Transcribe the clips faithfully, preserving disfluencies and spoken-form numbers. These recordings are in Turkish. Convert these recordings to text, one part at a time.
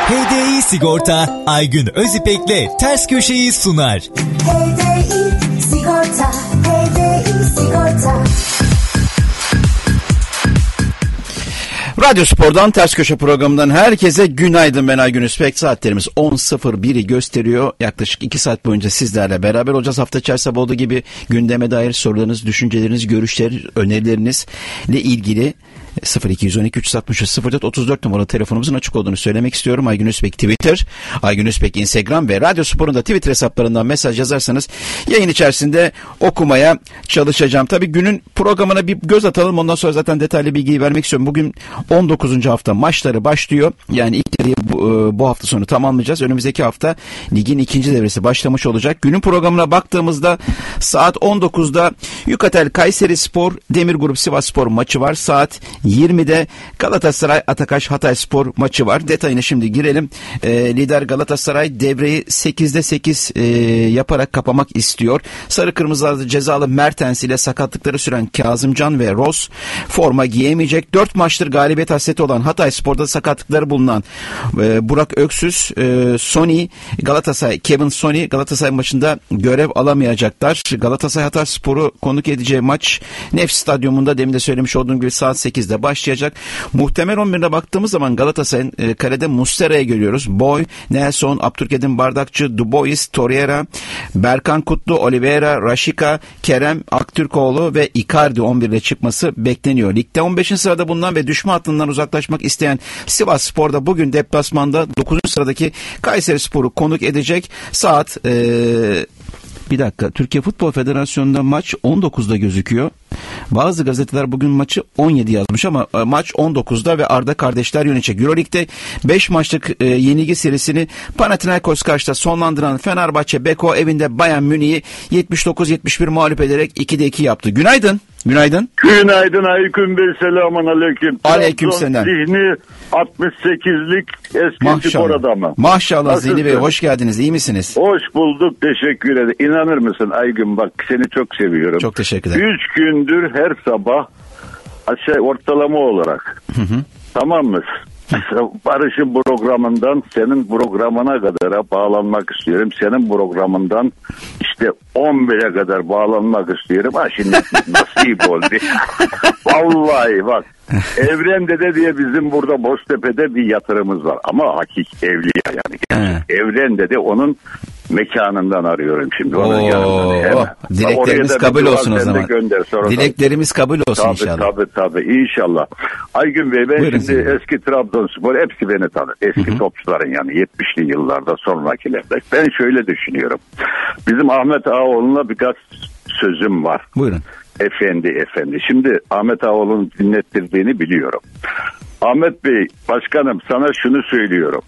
H D I Sigorta Aygün Özipek'le Ters Köşe'yi sunar. H D I Sigorta, H D I Sigorta. Radyo Spor'dan Ters Köşe programından herkese günaydın. Ben Aygün Özipek. Saatlerimiz on sıfır biri gösteriyor. Yaklaşık iki saat boyunca sizlerle beraber olacağız. Hafta içerisinde olduğu gibi gündeme dair sorularınız, düşünceleriniz, görüşler, önerilerinizle ilgili sıfır iki on iki üç altmış sıfır dört otuz dört numaralı telefonumuzun açık olduğunu söylemek istiyorum. Aygün Özipek Twitter, Aygün Özipek Instagram ve Radyo Spor'un da Twitter hesaplarından mesaj yazarsanız yayın içerisinde okumaya çalışacağım. Tabii günün programına bir göz atalım. Ondan sonra zaten detaylı bilgiyi vermek istiyorum. Bugün on dokuzuncu hafta maçları başlıyor. Yani ilk devreyi bu, bu hafta sonu tamamlayacağız. Önümüzdeki hafta ligin ikinci devresi başlamış olacak. Günün programına baktığımızda saat on dokuzda Yukatel Kayserispor Demirgrup Sivasspor maçı var. Saat yirmide Galatasaray Atakaş Hatayspor maçı var. Detayına şimdi girelim. E, lider Galatasaray devreyi sekizde sekiz e, yaparak kapamak istiyor. Sarı kırmızılarda cezalı Mertens ile sakatlıkları süren Kazımcan ve Ross forma giyemeyecek. dört maçtır galibiyet hasreti olan Hatayspor'da sakatlıkları bulunan e, Burak Öksüz, e, Sony, Galatasaray, Kevin Sony Galatasaray maçında görev alamayacaklar. Galatasaray Hatayspor'u konuk edeceği maç Nefs Stadyumunda demin de söylemiş olduğum gibi saat sekizde başlayacak. Muhtemel on birine baktığımız zaman Galatasaray'ın e, kalede Muslera'yı görüyoruz. Boy, Nelson, Abdülkadir Bardakçı, Dubois, Torreira, Berkan Kutlu, Oliveira, Rashica, Kerem Aktürkoğlu ve Icardi on birle çıkması bekleniyor. Ligde on beşinci sırada bulunan ve düşme hattından uzaklaşmak isteyen Sivasspor'da bugün deplasmanda dokuzuncu sıradaki Kayserispor'u konuk edecek. Saat ee, bir dakika, Türkiye Futbol Federasyonu'nda maç on dokuzda gözüküyor. Bazı gazeteler bugün maçı on yedi yazmış ama e, maç on dokuzda ve Arda kardeşler yönetecek. Euroleague'de beş maçlık e, yenilgi serisini Panathinaikos karşıda sonlandıran Fenerbahçe Beko evinde Bayern Münih'i yetmiş dokuz yetmiş bir mağlup ederek ikide iki yaptı. Günaydın. Günaydın. Günaydın Aykün Bey, selamun aleyküm. Aleyküm selam. Zihni altmış sekizlik eski Maşallah. spor adamı. Maşallah Zihni Bey, hoş geldiniz, iyi misiniz? Hoş bulduk, teşekkür ederim. İnanır mısın Aygün, bak seni çok seviyorum. Çok teşekkür ederim. Üç gündür her sabah aşağı ortalama olarak hı hı. Tamam mı? Barış'ın programından senin programına kadar bağlanmak istiyorum. Senin programından işte on bire kadar bağlanmak istiyorum. Ha şimdi nasip oldu. Vallahi bak. Evren Dede diye bizim burada Boztepe'de bir yatırımımız var. Ama hakik evliya yani. Evren Dede onun mekanından arıyorum şimdi. Onun Oo, dileklerimiz kabul olsun o zaman. Gönder, dileklerimiz kabul olsun tabii, inşallah. Tabii tabii inşallah. Aygün Bey, ben buyurun şimdi size. Eski Trabzonspor hepsi beni tanır. Eski hı hı. topçuların yani yetmişli yıllarda sonrakilerde. Ben şöyle düşünüyorum. Bizim Ahmet Ağaoğlu'na birkaç sözüm var. Buyurun. Efendi efendi. Şimdi Ahmet Ağaoğlu'nun dinlettirdiğini biliyorum. Ahmet Bey, başkanım sana şunu söylüyorum.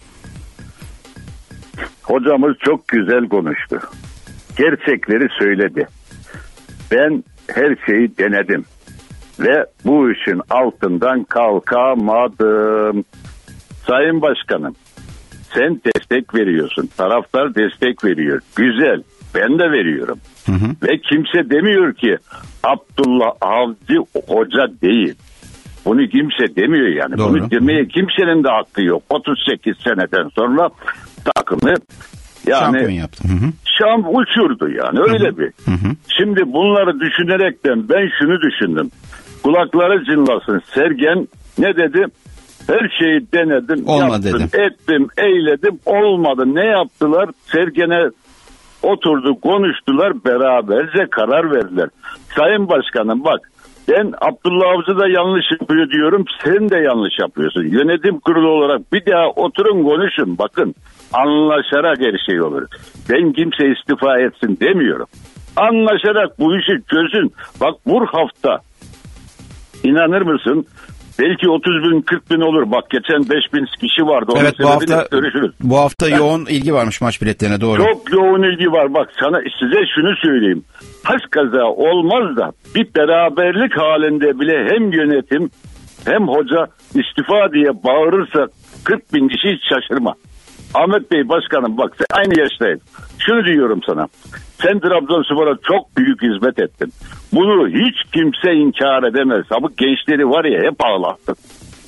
Hocamız çok güzel konuştu. Gerçekleri söyledi. Ben her şeyi denedim. Ve bu işin altından kalkamadım. Sayın Başkanım, sen destek veriyorsun. Taraftar destek veriyor. Güzel. Ben de veriyorum. Hı hı. Ve kimse demiyor ki Abdullah Avcı hoca değil. Bunu kimse demiyor yani. Doğru. Bunu demeye kimsenin de hakkı yok. otuz sekiz seneden sonra takımı yani şampiyon yaptı. Hı hı. Şam uçurdu yani öyle hı hı. bir. Hı hı. Şimdi bunları düşünerekten ben şunu düşündüm. Kulakları çınlasın. Sergen ne dedi? Her şeyi denedim, olmadı yaptım, dedim. ettim, eyledim, olmadı. Ne yaptılar? Sergen'e oturdu, konuştular, beraberce karar verdiler. Sayın Başkanım bak, ben Abdullah Avcı da yanlış yapıyor diyorum, sen de yanlış yapıyorsun. Yönetim kurulu olarak bir daha oturun konuşun, bakın anlaşarak her şey olur. Ben kimse istifa etsin demiyorum. Anlaşarak bu işi çözün. Bak bu hafta, inanır mısın? Belki otuz bin kırk bin olur. Bak geçen beş bin kişi vardı. Evet, bu hafta görüşürüz. Bu hafta ben, yoğun ilgi varmış maç biletlerine, doğru. Çok yoğun ilgi var. Bak sana size şunu söyleyeyim. Haskaza olmaz da bir beraberlik halinde bile hem yönetim hem hoca istifa diye bağırırsa kırk bin kişi hiç şaşırma. Ahmet Bey başkanım bak sen aynı yaştayız. Şunu diyorum sana. Sen Trabzonspor'a çok büyük hizmet ettin. Bunu hiç kimse inkar edemez. Ama gençleri var ya hep ağlattın.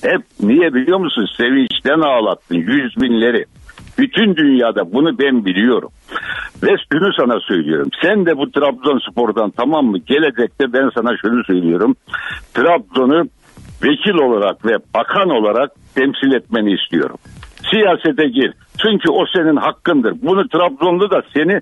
hep niye biliyor musun? Sevinçten ağlattın yüz binleri. Bütün dünyada bunu ben biliyorum. Ve şunu sana söylüyorum. Sen de bu Trabzonspor'dan, tamam mı? Gelecekte ben sana şunu söylüyorum. Trabzon'u vekil olarak ve bakan olarak temsil etmeni istiyorum. Siyasete gir. Çünkü o senin hakkındır. Bunu Trabzonlu da seni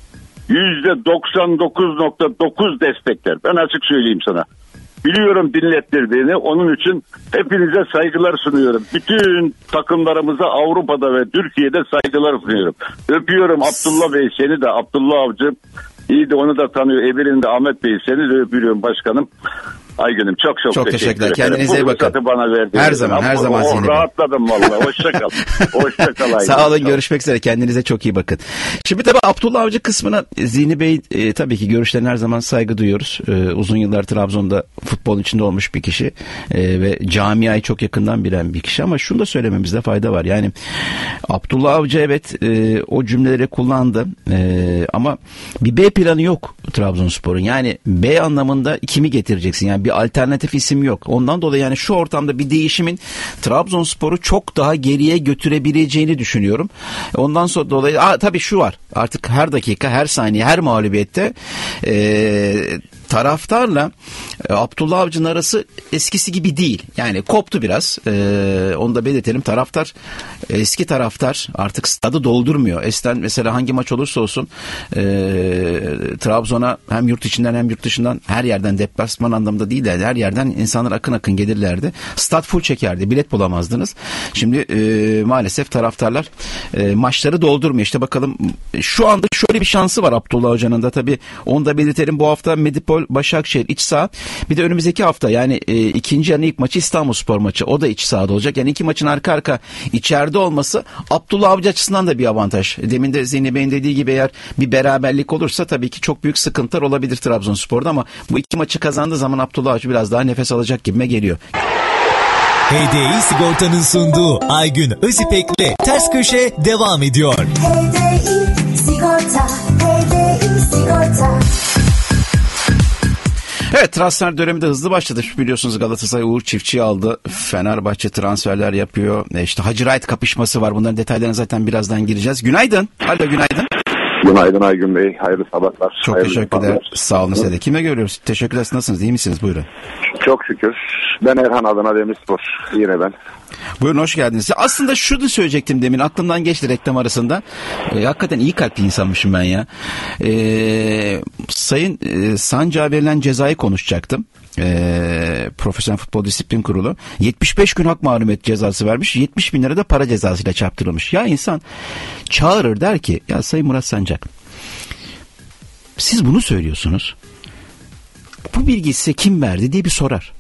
yüzde doksan dokuz nokta dokuz destekler. Ben açık söyleyeyim sana. Biliyorum dinlettirdiğini. Onun için hepinize saygılar sunuyorum. Bütün takımlarımıza Avrupa'da ve Türkiye'de saygılar sunuyorum. Öpüyorum Abdullah Bey, seni de, Abdullah Avcı. İyi de onu da tanıyor. Emir'in de, Ahmet Bey, seni de öpüyorum başkanım. Aygün'üm çok çok, çok teşekkür, teşekkürler. ederim. Kendinize iyi bakın. Bana her zaman her zaman oh, Zihni Bey. Rahatladım vallahi. Hoşça kal. Hoşça kal. Sağ olun, görüşmek üzere. Kendinize çok iyi bakın. Şimdi tabii Abdullah Avcı kısmına Zihni Bey e, tabii ki görüşlerine her zaman saygı duyuyoruz. E, uzun yıllar Trabzon'da futbolun içinde olmuş bir kişi e, ve camiayı çok yakından bilen bir kişi, ama şunu da söylememizde fayda var. Yani Abdullah Avcı evet e, o cümleleri kullandı e, ama bir B planı yok Trabzonspor'un. Yani B anlamında kimi getireceksin? Yani bir alternatif isim yok. Ondan dolayı yani şu ortamda bir değişimin Trabzonspor'u çok daha geriye götürebileceğini düşünüyorum. Ondan sonra dolayı aa, tabii şu var. Artık her dakika, her saniye, her mağlubiyette eee taraftarla e, Abdullah Avcı'nın arası eskisi gibi değil. Yani koptu biraz. E, onu da belirtelim. Taraftar, eski taraftar artık stadı doldurmuyor. Eskiden mesela hangi maç olursa olsun e, Trabzon'a hem yurt içinden hem yurt dışından, her yerden, deplasman anlamında değil de her yerden insanlar akın akın gelirlerdi. Stat full çekerdi. Bilet bulamazdınız. Şimdi e, maalesef taraftarlar e, maçları doldurmuyor. İşte bakalım, şu anda şöyle bir şansı var Abdullah Hoca'nın da, tabii onu da belirtelim. Bu hafta Medipol Başakşehir iç saha. Bir de önümüzdeki hafta yani e, ikinci yarının ilk maçı İstanbulspor maçı. O da iç sahada olacak. Yani iki maçın arka arka içeride olması Abdullah Avcı açısından da bir avantaj. Demin de Zihni Bey'in dediği gibi eğer bir beraberlik olursa tabii ki çok büyük sıkıntılar olabilir Trabzonspor'da, ama bu iki maçı kazandığı zaman Abdullah Avcı biraz daha nefes alacak gibime geliyor. H D I Sigorta'nın sunduğu Aygün Özipek'le Ters Köşe devam ediyor. H D I Sigorta, H D I Sigorta. Evet, transfer dönemi de hızlı başladı. Biliyorsunuz Galatasaray Uğur Çiftçi'yi aldı. Fenerbahçe transferler yapıyor. E işte Hacı Wright kapışması var. Bunların detaylarına zaten birazdan gireceğiz. Günaydın. Alo, günaydın. Günaydın Aygün Bey. Hayırlı sabahlar. Çok hayırlı teşekkürler. sabahlar. Sağ olun size de. Kime görüyoruz? Teşekkürler. Nasılsınız? İyi misiniz? Buyurun. Çok şükür. Ben Erhan Adana Demirspor. Yine ben. Buyurun, hoş geldiniz. Aslında şunu söyleyecektim demin. Aklımdan geçti reklam arasında. E, hakikaten iyi kalpli insanmışım ben ya. E, Sayın e, Sancak'a verilen cezayı konuşacaktım. E, Profesyonel Futbol Disiplin Kurulu yetmiş beş gün hak mahrumiyet cezası vermiş, yetmiş bin lira da para cezasıyla çarptırılmış. Ya insan çağırır, der ki ya Sayın Murat Sancak, siz bunu söylüyorsunuz, bu bilgiyi size kim verdi diye bir sorar.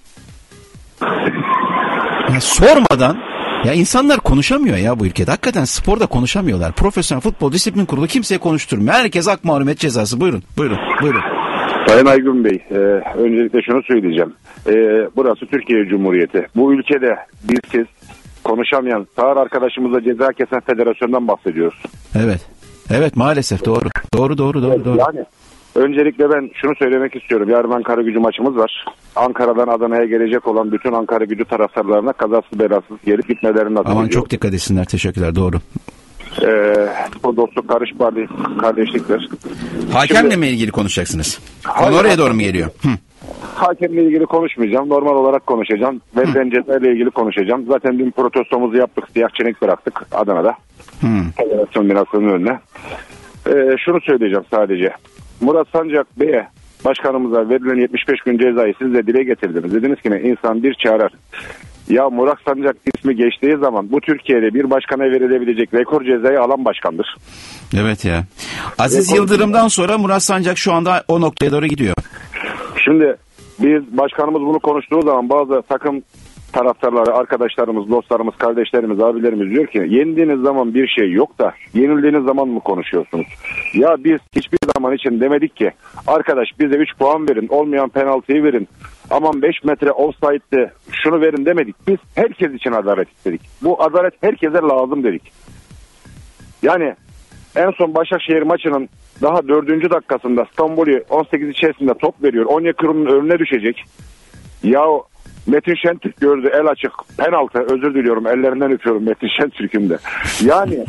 Ya sormadan, ya insanlar konuşamıyor ya bu ülkede. Hakikaten sporda konuşamıyorlar. Profesyonel Futbol Disiplin Kurulu kimseye konuşturmuyor. Herkes hak mahrumiyet cezası. Buyurun, buyurun, buyurun. Sayın Aygün Bey, e, öncelikle şunu söyleyeceğim. E, burası Türkiye Cumhuriyeti. Bu ülkede dilsiz, konuşamayan, sağır arkadaşımıza ceza kesen federasyondan bahsediyoruz. Evet, evet maalesef doğru. Doğru, doğru, doğru. doğru. Yani öncelikle ben şunu söylemek istiyorum. Yarın Ankara Gücü maçımız var. Ankara'dan Adana'ya gelecek olan bütün Ankara Gücü taraftarlarına kazasız belasız gelip gitmelerini nasip Aman ediyorum. çok dikkat etsinler. Teşekkürler. Doğru. Ee, bu dostluk, karış kardeşliktir. Hakemle mi ilgili konuşacaksınız? Konu oraya doğru mu geliyor? Hı. Hakemle ilgili konuşmayacağım. Normal olarak konuşacağım. Verilen cezayla ilgili konuşacağım. Zaten dün protestomuzu yaptık. Siyah çenek bıraktık Adana'da. Federasyon binasının önüne. Ee, şunu söyleyeceğim sadece. Murat Sancak Bey'e, başkanımıza verilen yetmiş beş gün cezayı siz de dile getirdiniz. Dediniz ki ne? İnsan bir çağırar. Ya Murat Sancak ismi geçtiği zaman bu Türkiye'de bir başkana verilebilecek rekor cezayı alan başkandır. Evet ya. Aziz rekor Yıldırım'dan sonra Murat Sancak şu anda o noktaya doğru gidiyor. Şimdi biz başkanımız bunu konuştuğu zaman bazı takım taraftarları, arkadaşlarımız, dostlarımız, kardeşlerimiz, abilerimiz diyor ki yenildiğiniz zaman bir şey yok da yenildiğiniz zaman mı konuşuyorsunuz? Ya biz hiçbir zaman için demedik ki arkadaş bize üç puan verin, olmayan penaltıyı verin, aman beş metre offside'de şunu verin demedik. Biz herkes için adalet istedik. Bu adalet herkese lazım dedik. Yani en son Başakşehir maçının daha dördüncü dakikasında İstanbul'u on sekiz içerisinde top veriyor. Onyekuru'nun önüne düşecek. Ya Metin Şentürk gördü, el açık, penaltı, özür diliyorum, ellerinden öpüyorum Metin Şentürk'ün de. Yani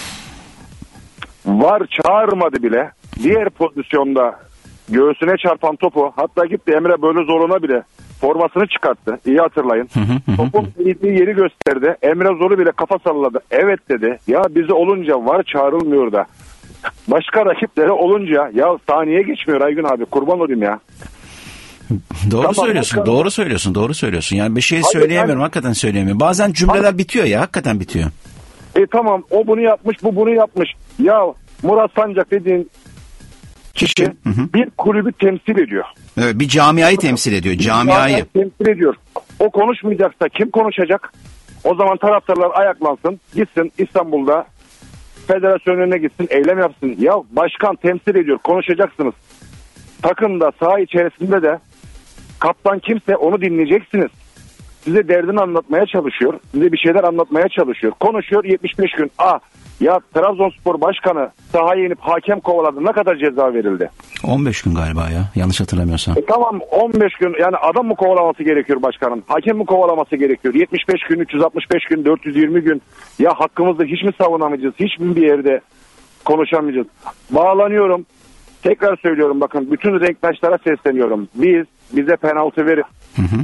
var çağırmadı bile, diğer pozisyonda göğsüne çarpan topu, hatta gitti Emre Belözoğlu'na bile formasını çıkarttı, iyi hatırlayın. Topun gittiği yeri gösterdi, Emre Zoru bile kafa salladı, evet dedi. Ya bize olunca var çağrılmıyor da başka rakiplere olunca ya saniye geçmiyor Aygün abi, kurban olayım ya. Doğru tamam, söylüyorsun, bakalım. doğru söylüyorsun, doğru söylüyorsun. Yani bir şey Hayır, söyleyemiyorum, yani... hakikaten söyleyemiyorum. Bazen cümleler Hayır. bitiyor ya, hakikaten bitiyor. E tamam, o bunu yapmış, bu bunu yapmış. Ya Murat Sancak dediğin kişi hı hı. bir kulübü temsil ediyor. Evet, bir camiayı temsil ediyor, camiayı. temsil ediyor. O konuşmayacaksa kim konuşacak? O zaman taraftarlar ayaklansın, gitsin İstanbul'da federasyon önüne gitsin, eylem yapsın. Ya başkan temsil ediyor, konuşacaksınız. Takımda, saha içerisinde de kaptan kimse onu dinleyeceksiniz. Size derdini anlatmaya çalışıyor. Size bir şeyler anlatmaya çalışıyor. Konuşuyor yetmiş beş gün. Ah ya Trabzonspor başkanı sahaya inip hakem kovaladı. Ne kadar ceza verildi? on beş gün galiba ya. Yanlış hatırlamıyorsam. E tamam on beş gün, yani adam mı kovalaması gerekiyor başkanın? Hakem mi kovalaması gerekiyor? yetmiş beş gün, üç yüz altmış beş gün, dört yüz yirmi gün. Ya hakkımızda hiç mi savunamayacağız? Hiç mi bir yerde konuşamayacağız? Bağlanıyorum. Tekrar söylüyorum, bakın bütün renktaşlara sesleniyorum. Biz, bize penaltı verin. Hı hı.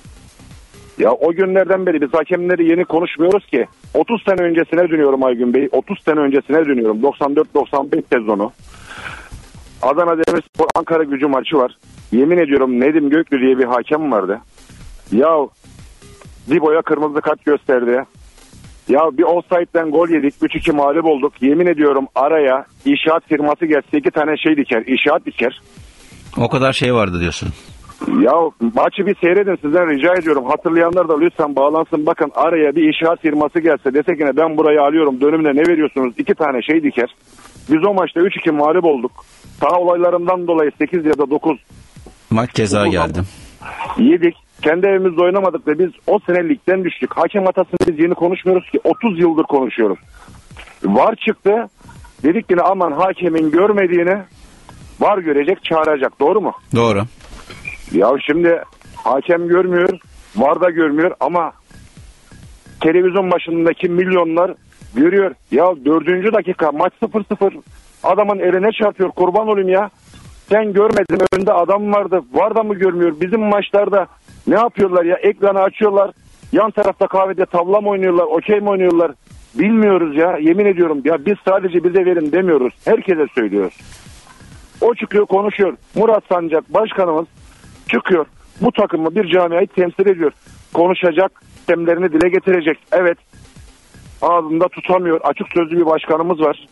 Ya o günlerden beri biz hakemleri yeni konuşmuyoruz ki. otuz sene öncesine dönüyorum Aygün Bey. otuz sene öncesine dönüyorum. doksan dört doksan beş sezonu. Adana Demirspor Ankara Gücü maçı var. Yemin ediyorum Nedim Göklü diye bir hakem vardı. Ya Dibo'ya kırmızı kart gösterdi. Ya bir offside'den gol yedik. üç iki mağlup olduk. Yemin ediyorum araya inşaat firması gelse iki tane şey diker. İnşaat diker. O kadar şey vardı diyorsun. Ya maçı bir seyredin, sizden rica ediyorum. Hatırlayanlar da lütfen bağlansın. Bakın araya bir inşaat firması gelse, dese ki ben burayı alıyorum, dönümle ne veriyorsunuz? İki tane şey diker. Biz o maçta üç iki mağlup olduk. Saha olaylarından dolayı sekiz ya da dokuz maç ceza geldi. Yedik. Kendi evimizde oynamadık ve biz o sene ligden düştük. Hakem hatasını biz yeni konuşmuyoruz ki. otuz yıldır konuşuyoruz. VAR çıktı. Dedik ki aman hakemin görmediğini VAR görecek, çağıracak. Doğru mu? Doğru. Ya şimdi hakem görmüyor, VAR da görmüyor ama televizyon başındaki milyonlar görüyor. Ya dördüncü dakika maç sıfır sıfır, adamın eline çarpıyor, kurban olayım ya. Sen görmedin, önünde adam vardı, VAR da mı görmüyor? Bizim maçlarda ne yapıyorlar ya, ekranı açıyorlar, yan tarafta kahvede tavla mı oynuyorlar, okey mi oynuyorlar, bilmiyoruz ya, yemin ediyorum. Ya biz sadece bize verin demiyoruz, herkese söylüyoruz. O çıkıyor konuşuyor, Murat Sancak başkanımız çıkıyor, bu takımı, bir camiayı temsil ediyor, konuşacak, sistemlerini dile getirecek. Evet, ağzında tutamıyor, açık sözlü bir başkanımız var,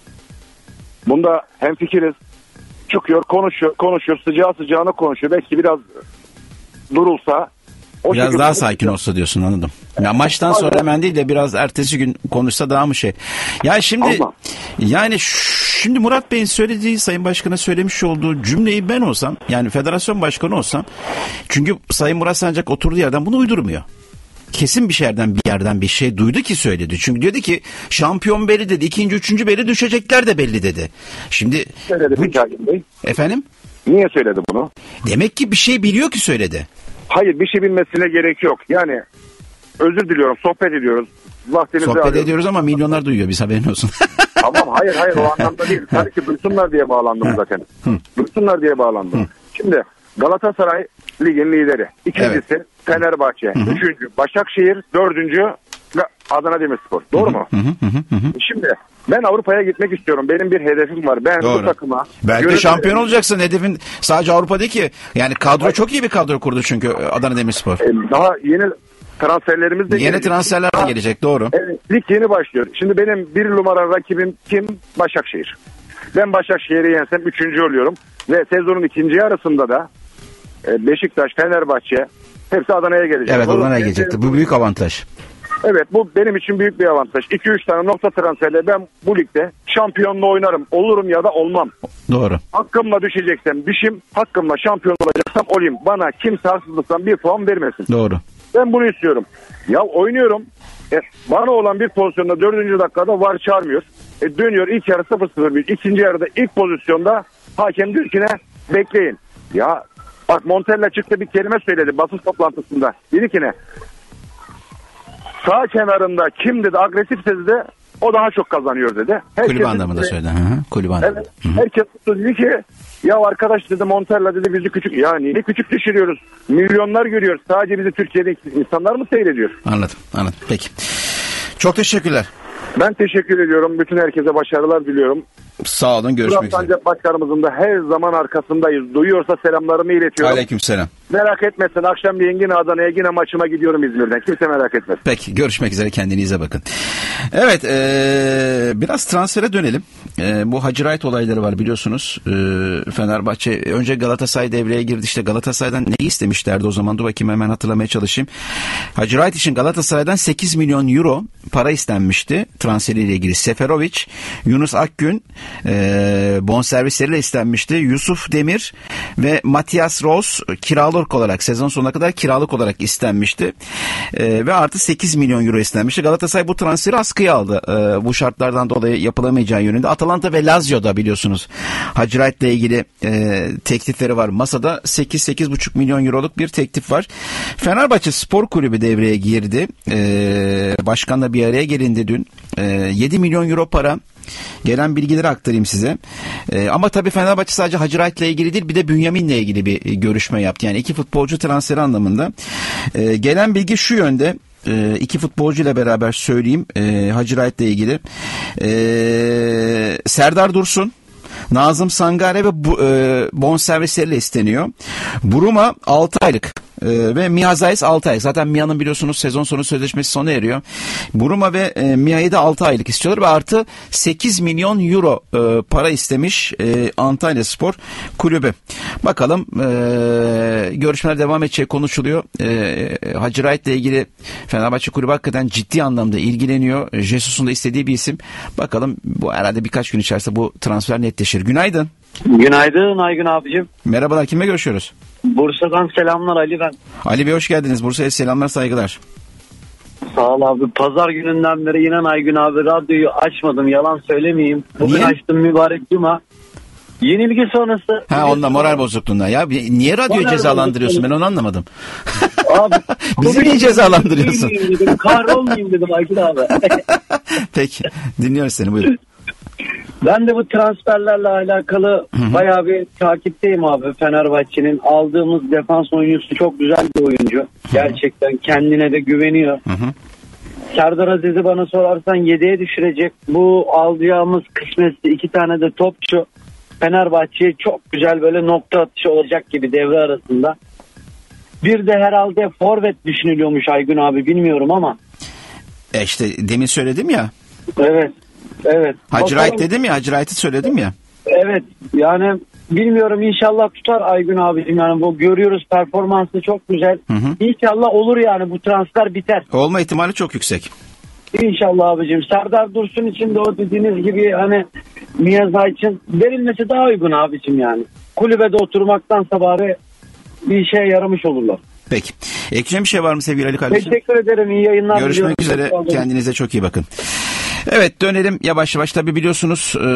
bunda hemfikiriz. Çıkıyor, konuşuyor, konuşuyor, sıcağı sıcağına konuşuyor. Belki biraz durulsa, o biraz daha sakin olsa diyorsun, anladım. Ya maçtan sonra hemen değil de biraz ertesi gün konuşsa daha mı şey? Ya şimdi Ama. yani şimdi Murat Bey'in söylediği, Sayın Başkan'a söylemiş olduğu cümleyi ben olsam, yani federasyon başkanı olsam, çünkü Sayın Murat Sancak oturduğu yerden bunu uydurmuyor. Kesin bir yerden bir yerden bir şey duydu ki söyledi. Çünkü diyordu ki şampiyon belli dedi. İkinci, üçüncü belli, düşecekler de belli dedi. Şimdi söyledi bu... Bey. Efendim? Niye söyledi bunu? Demek ki bir şey biliyor ki söyledi. Hayır, bir şey bilmesine gerek yok. Yani özür diliyorum, sohbet ediyoruz. Vaktinizi sohbet arıyorum. ediyoruz ama milyonlar duyuyor, biz haberin olsun. Tamam, hayır hayır o anlamda değil. Tabii ki duysunlar diye bağlandım zaten. Duysunlar diye bağlandım. Hı. Şimdi Galatasaray ligin lideri. İkincisi evet. Fenerbahçe. Hı hı. Üçüncü Başakşehir. Dördüncü Adana Demirspor. Doğru mu? Hı hı hı hı. Şimdi ben Avrupa'ya gitmek istiyorum. Benim bir hedefim var. Ben Doğru. bu takıma... Belki de şampiyon olacaksın. Hedefin sadece Avrupa değil ki. Yani kadro çok iyi bir kadro kurdu çünkü Adana Demirspor. Ee, daha yeni transferlerimiz de Yeni gelecek. transferler de gelecek. Doğru. Evet, lig yeni başlıyor. Şimdi benim bir numara rakibim kim? Başakşehir. Ben Başakşehir'i yensem üçüncü oluyorum. Ve sezonun ikinci yarısında da Beşiktaş, Fenerbahçe hepsi Adana'ya gelecek. Evet, Adana'ya gelecekti. Bu büyük avantaj. Evet, bu benim için büyük bir avantaj. iki üç tane nokta transferle ben bu ligde şampiyonluğu oynarım. Olurum ya da olmam. Doğru. Hakkımla düşeceksem düşeyim, hakkımla şampiyon olacaksam olayım. Bana kimse haksızlıktan bir puan vermesin. Doğru. Ben bunu istiyorum. Ya oynuyorum. E, bana olan bir pozisyonda dördüncü dakikada VAR çağırmıyor. E, dönüyor ilk yarı sıfır sıfır bir. İkinci yarıda ilk pozisyonda hakem diyor ki ne? Bekleyin. Ya Bak Montella çıktı bir kelime söyledi basın toplantısında. Dedi ki ne? Sağ kenarında kim dedi agresif dedi o daha çok kazanıyor dedi. Herkes kulübü anlamında dedi, söyledi. Hı hı. Kulübü anlamında. Evet. Hı hı. Herkes dedi ki ya arkadaş dedi Montella dedi bizi küçük yani ne küçük düşürüyoruz. Milyonlar görüyoruz. Sadece bizi Türkiye'de insanlar mı seyrediyor? Anladım. Anladım. Peki. Çok teşekkürler. Ben teşekkür ediyorum. Bütün herkese başarılar diliyorum. Sağ olun. Görüşmek üzere. Sancak Başkanımızın da her zaman arkasındayız. Duyuyorsa selamlarımı iletiyorum. Aleykümselam. Merak etmesin. Akşamleyin yine Adana'ya yine maçıma gidiyorum İzmir'den. Kimse merak etmesin. Peki. Görüşmek üzere. Kendinize bakın. Evet. Ee, biraz transfere dönelim. Ee, bu Hacı Wright olayları var biliyorsunuz. Ee, Fenerbahçe önce Galatasaray devreye girdi. İşte Galatasaray'dan neyi istemişlerdi o zaman? Dur bakayım hemen hatırlamaya çalışayım. Hacı Wright için Galatasaray'dan sekiz milyon euro para istenmişti. Transferiyle ilgili. Seferovic, Yunus Akgün e, bonservisleriyle istenmişti. Yusuf Demir ve Matias Ross kiralık olarak sezon sonuna kadar kiralık olarak istenmişti. E, ve artı sekiz milyon euro istenmişti. Galatasaray bu transferi askıya aldı. E, bu şartlardan dolayı yapılamayacağı yönünde. Atalanta ve Lazio'da biliyorsunuz Hacı Wright ile ilgili e, teklifleri var. Masada sekiz sekiz buçuk milyon euroluk bir teklif var. Fenerbahçe Spor Kulübü devreye girdi. E, başkanla bir araya gelindi dün. E, yedi milyon euro para. Gelen bilgileri aktarayım size. Ee, ama tabii Fenerbahçe sadece Hacı Wright ile ilgili değil bir de Bünyamin'le ilgili bir görüşme yaptı. Yani iki futbolcu transferi anlamında. Ee, gelen bilgi şu yönde. Ee, iki futbolcuyla beraber söyleyeyim. Ee, Hacı Wright ile ilgili. Ee, Serdar Dursun, Nazım Sangare ve bu, e, bonservisleriyle isteniyor. Buruma altı aylık. Ee, ve Miha Zayis altı ay. Zaten Miha'nın biliyorsunuz sezon sonu sözleşmesi sona eriyor. Buruma ve e, Miha'yı da altı aylık istiyorlar ve artı sekiz milyon euro e, para istemiş e, Antalya Spor Kulübü. Bakalım e, görüşmeler devam edecek konuşuluyor. E, Hacı Wright ile ilgili Fenerbahçe Kulübü hakikaten ciddi anlamda ilgileniyor. Jesus'un da istediği bir isim. Bakalım bu herhalde birkaç gün içerisinde bu transfer netleşir. Günaydın. Günaydın Aygün abicim. Merhabalar, kimle görüşüyoruz? Bursa'dan selamlar Ali ben. Ali Bey hoş geldiniz. Bursa'ya selamlar, saygılar. Sağ ol abi. Pazar gününden beri inan Aygün abi radyoyu açmadım. Yalan söylemeyeyim. Bugün Niye? açtım mübarek cuma. Yenilgi sonrası. Ha onunla moral bozukluğundan. Ya niye radyoyu Moral cezalandırıyorsun? Ben onu anlamadım. Abi, bizi niye cezalandırıyorsun? Dedim, kahrolmayayım dedim Aygün abi. Peki dinliyoruz seni, buyurun. Ben de bu transferlerle alakalı Hı-hı. bayağı bir takipteyim abi. Fenerbahçe'nin aldığımız defans oyuncusu çok güzel bir oyuncu. Hı-hı. Gerçekten kendine de güveniyor. Hı-hı. Serdar Aziz'i bana sorarsan yedeğe düşürecek. Bu alacağımız kısmetse iki tane de topçu Fenerbahçe'ye çok güzel böyle nokta atışı olacak gibi devre arasında. Bir de herhalde forvet düşünülüyormuş Aygün abi, bilmiyorum ama. E işte demin söyledim ya. Evet. Evet. Hacı Wright dedim ya, Hacı Wright'ı söyledim ya. Evet. Yani bilmiyorum, inşallah tutar Aygün abicim. Yani bu görüyoruz, performansı çok güzel. Hı hı. İnşallah olur yani, bu transfer biter. Olma ihtimali çok yüksek. İnşallah abicim. Serdar Dursun için de o dediğiniz gibi hani Miyaza için verilmesi daha uygun abicim yani. Kulübede oturmaktansa bari bir işe yaramış olurlar. Peki. Ekleyeceğim bir şey var mı sevgili Ali kardeşim? Teşekkür ederim. İyi yayınlar. Görüşmek üzere. Kendinize çok iyi bakın. Evet, dönelim yavaş yavaş. Tabii biliyorsunuz e,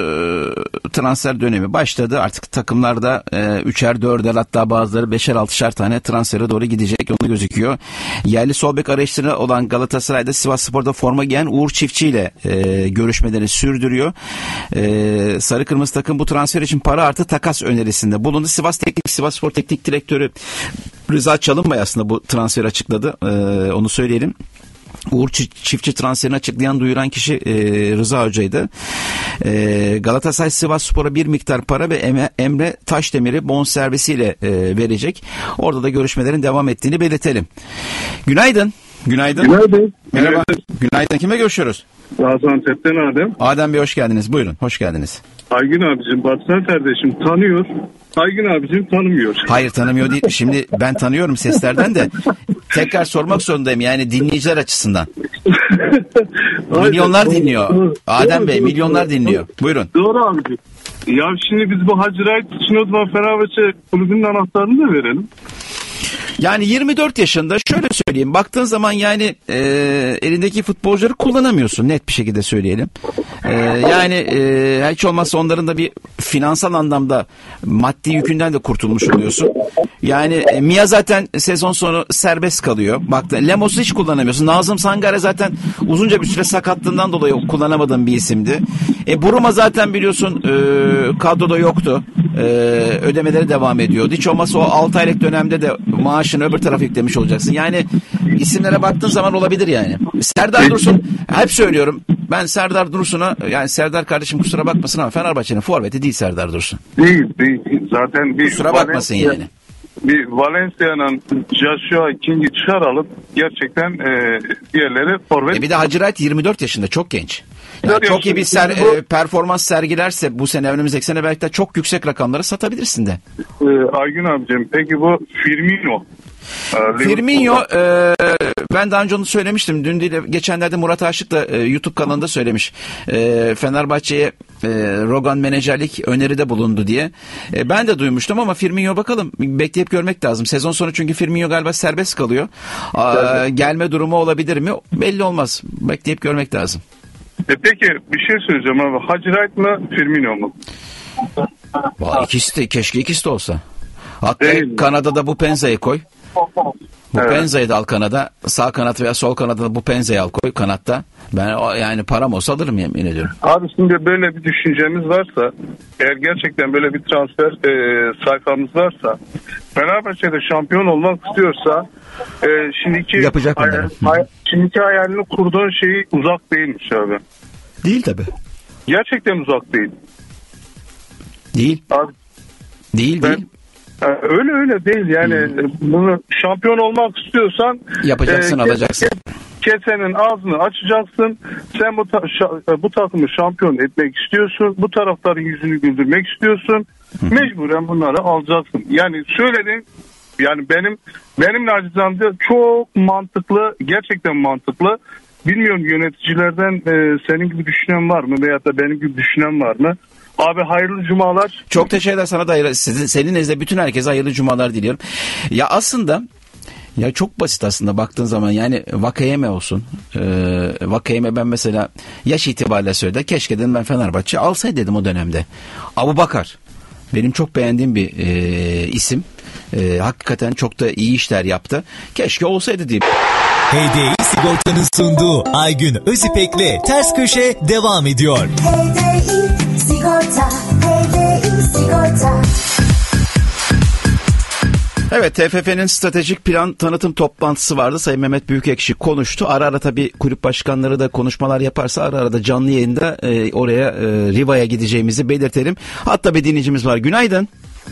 transfer dönemi başladı. Artık takımlarda e, üçer, dörder, hatta bazıları beşer, altışar tane transfere doğru gidecek yolu gözüküyor. Yerli sol bek arayışları olan Galatasaray'da Sivasspor'da forma giyen Uğur Çiftçi ile e, görüşmelerini sürdürüyor. E, Sarı Kırmızı takım bu transfer için para artı takas önerisinde bulundu. Sivas Teknik Sivasspor Teknik Direktörü Rıza Çalınbay aslında bu transferi açıkladı. E, onu söyleyelim. Uğur Çiftçi transferini açıklayan, duyuran kişi e, Rıza Hoca'ydı. E, Galatasaray Sivasspor'a bir miktar para ve Emre Taşdemir'i bonservisiyle e, verecek. Orada da görüşmelerin devam ettiğini belirtelim. Günaydın. Günaydın. Günaydın. Merhaba. Günaydın. Günaydın. Kimle görüşüyoruz? Gaziantep'ten Adem. Adem Bey hoş geldiniz. Buyurun. Hoş geldiniz. Aygün abicim, Batsal kardeşim tanıyor. Aygün abicim tanımıyor. Hayır, tanımıyor değil. Şimdi ben tanıyorum seslerden de. Tekrar sormak zorundayım yani dinleyiciler açısından. Milyonlar dinliyor. Adem Bey, milyonlar dinliyor. Buyurun. Doğru abicim. Ya şimdi biz bu Hacı Wright için o zaman Fenerbahçe kulübünün anahtarını da verelim. Yani yirmi dört yaşında şöyle söyleyeyim. Baktığın zaman yani e, elindeki futbolcuları kullanamıyorsun. Net bir şekilde söyleyelim. E, yani e, hiç olmazsa onların da bir finansal anlamda maddi yükünden de kurtulmuş oluyorsun. Yani e, Mia zaten sezon sonu serbest kalıyor. Baktın Lemos'u hiç kullanamıyorsun. Nazım Sangare zaten uzunca bir süre sakatlığından dolayı kullanamadığım bir isimdi. E, Buruma zaten biliyorsun e, kadroda yoktu. E, ödemeleri devam ediyordu. Hiç olmazsa o altı aylık dönemde de maaşını öbür tarafa yüklemiş olacaksın. Yani isimlere baktığın zaman olabilir yani. Serdar Dursun, hep söylüyorum. Ben Serdar Dursun'a, yani Serdar kardeşim kusura bakmasın ama Fenerbahçe'nin forveti değil Serdar Dursun. Değil, değil. Zaten bir Kusura bakmasın Valencia, yani. Bir Valencia'nın Joshua King'i çıkar alıp gerçekten e, diğerleri forvet. E bir de Hacı Wright yirmi dört yaşında, çok genç. Yani Tabii çok iyi bir ser, bu, e, performans sergilerse bu sene, önümüzdeki sene belki de çok yüksek rakamlara satabilirsin de. E, Aygün abicim, peki bu Firmino? E, Firmino, e, ben daha önce onu söylemiştim. Dün değil, geçenlerde Murat Aşık da e, YouTube kanalında söylemiş. E, Fenerbahçe'ye e, Rogan menajerlik öneride bulundu diye. E, ben de duymuştum ama Firmino bakalım. Bekleyip görmek lazım. Sezon sonu çünkü Firmino galiba serbest kalıyor. A, gelme durumu olabilir mi? Belli olmaz. Bekleyip görmek lazım. E peki bir şey söyleyeceğim abi. Hacı Wright mı Firmino mu? Vay, ikisi de, keşke ikisi de olsa. Hatta Değil Kanada'da bu Penza'yı koy. Bu Evet. Penza'yı da al kanada. Sağ kanat veya sol kanada bu Penza'yı al koy kanatta. Ben o, yani param olsa alırım yemin ediyorum. Abi şimdi böyle bir düşüncemiz varsa, eğer gerçekten böyle bir transfer e, sayfamız varsa, Fenerbahçe'de şampiyon olmak istiyorsa e, şimdiki Yapacak hayal, bunları. hay, şimdiki hayalini kurduğun şey uzak değilmiş abi. Değil tabi. Gerçekten uzak değil. Değil. Abi, Değil ben, değil. e, öyle öyle değil yani. Hmm. Bunu şampiyon olmak istiyorsan Yapacaksın, e, alacaksın. Kesenin ağzını açacaksın. Sen bu ta- şa- bu takımı şampiyon etmek istiyorsun. Bu taraftarın yüzünü güldürmek istiyorsun. Hı. Mecburen bunları alacaksın. Yani söyledim. Yani benim benim nacizanımda çok mantıklı, gerçekten mantıklı. Bilmiyorum yöneticilerden e, senin gibi düşünen var mı veyahut da benim gibi düşünen var mı? Abi hayırlı cumalar. Çok teşekkürler sana da hayırlı, sizin, senin nezdinde bütün herkese hayırlı cumalar diliyorum. Ya aslında ya çok basit aslında baktığın zaman, yani Vakayeme olsun. Ee, Vakayeme ben mesela yaş itibariyle söyledi. Keşke dedim ben Fenerbahçe alsaydı dedim o dönemde. Abubakar benim çok beğendiğim bir e, isim. E, hakikaten çok da iyi işler yaptı. Keşke olsaydı diyeyim. H D I Sigorta'nın sunduğu Aygün Özipek'le Ters Köşe devam ediyor. H D I Sigorta, H D I Sigorta. Evet, T F F'nin stratejik plan tanıtım toplantısı vardı. Sayın Mehmet Büyükekşi konuştu. Ara ara tabii kulüp başkanları da konuşmalar yaparsa ara ara da canlı yayında e, oraya e, Riva'ya gideceğimizi belirtelim. Hatta bir dinleyicimiz var. Günaydın.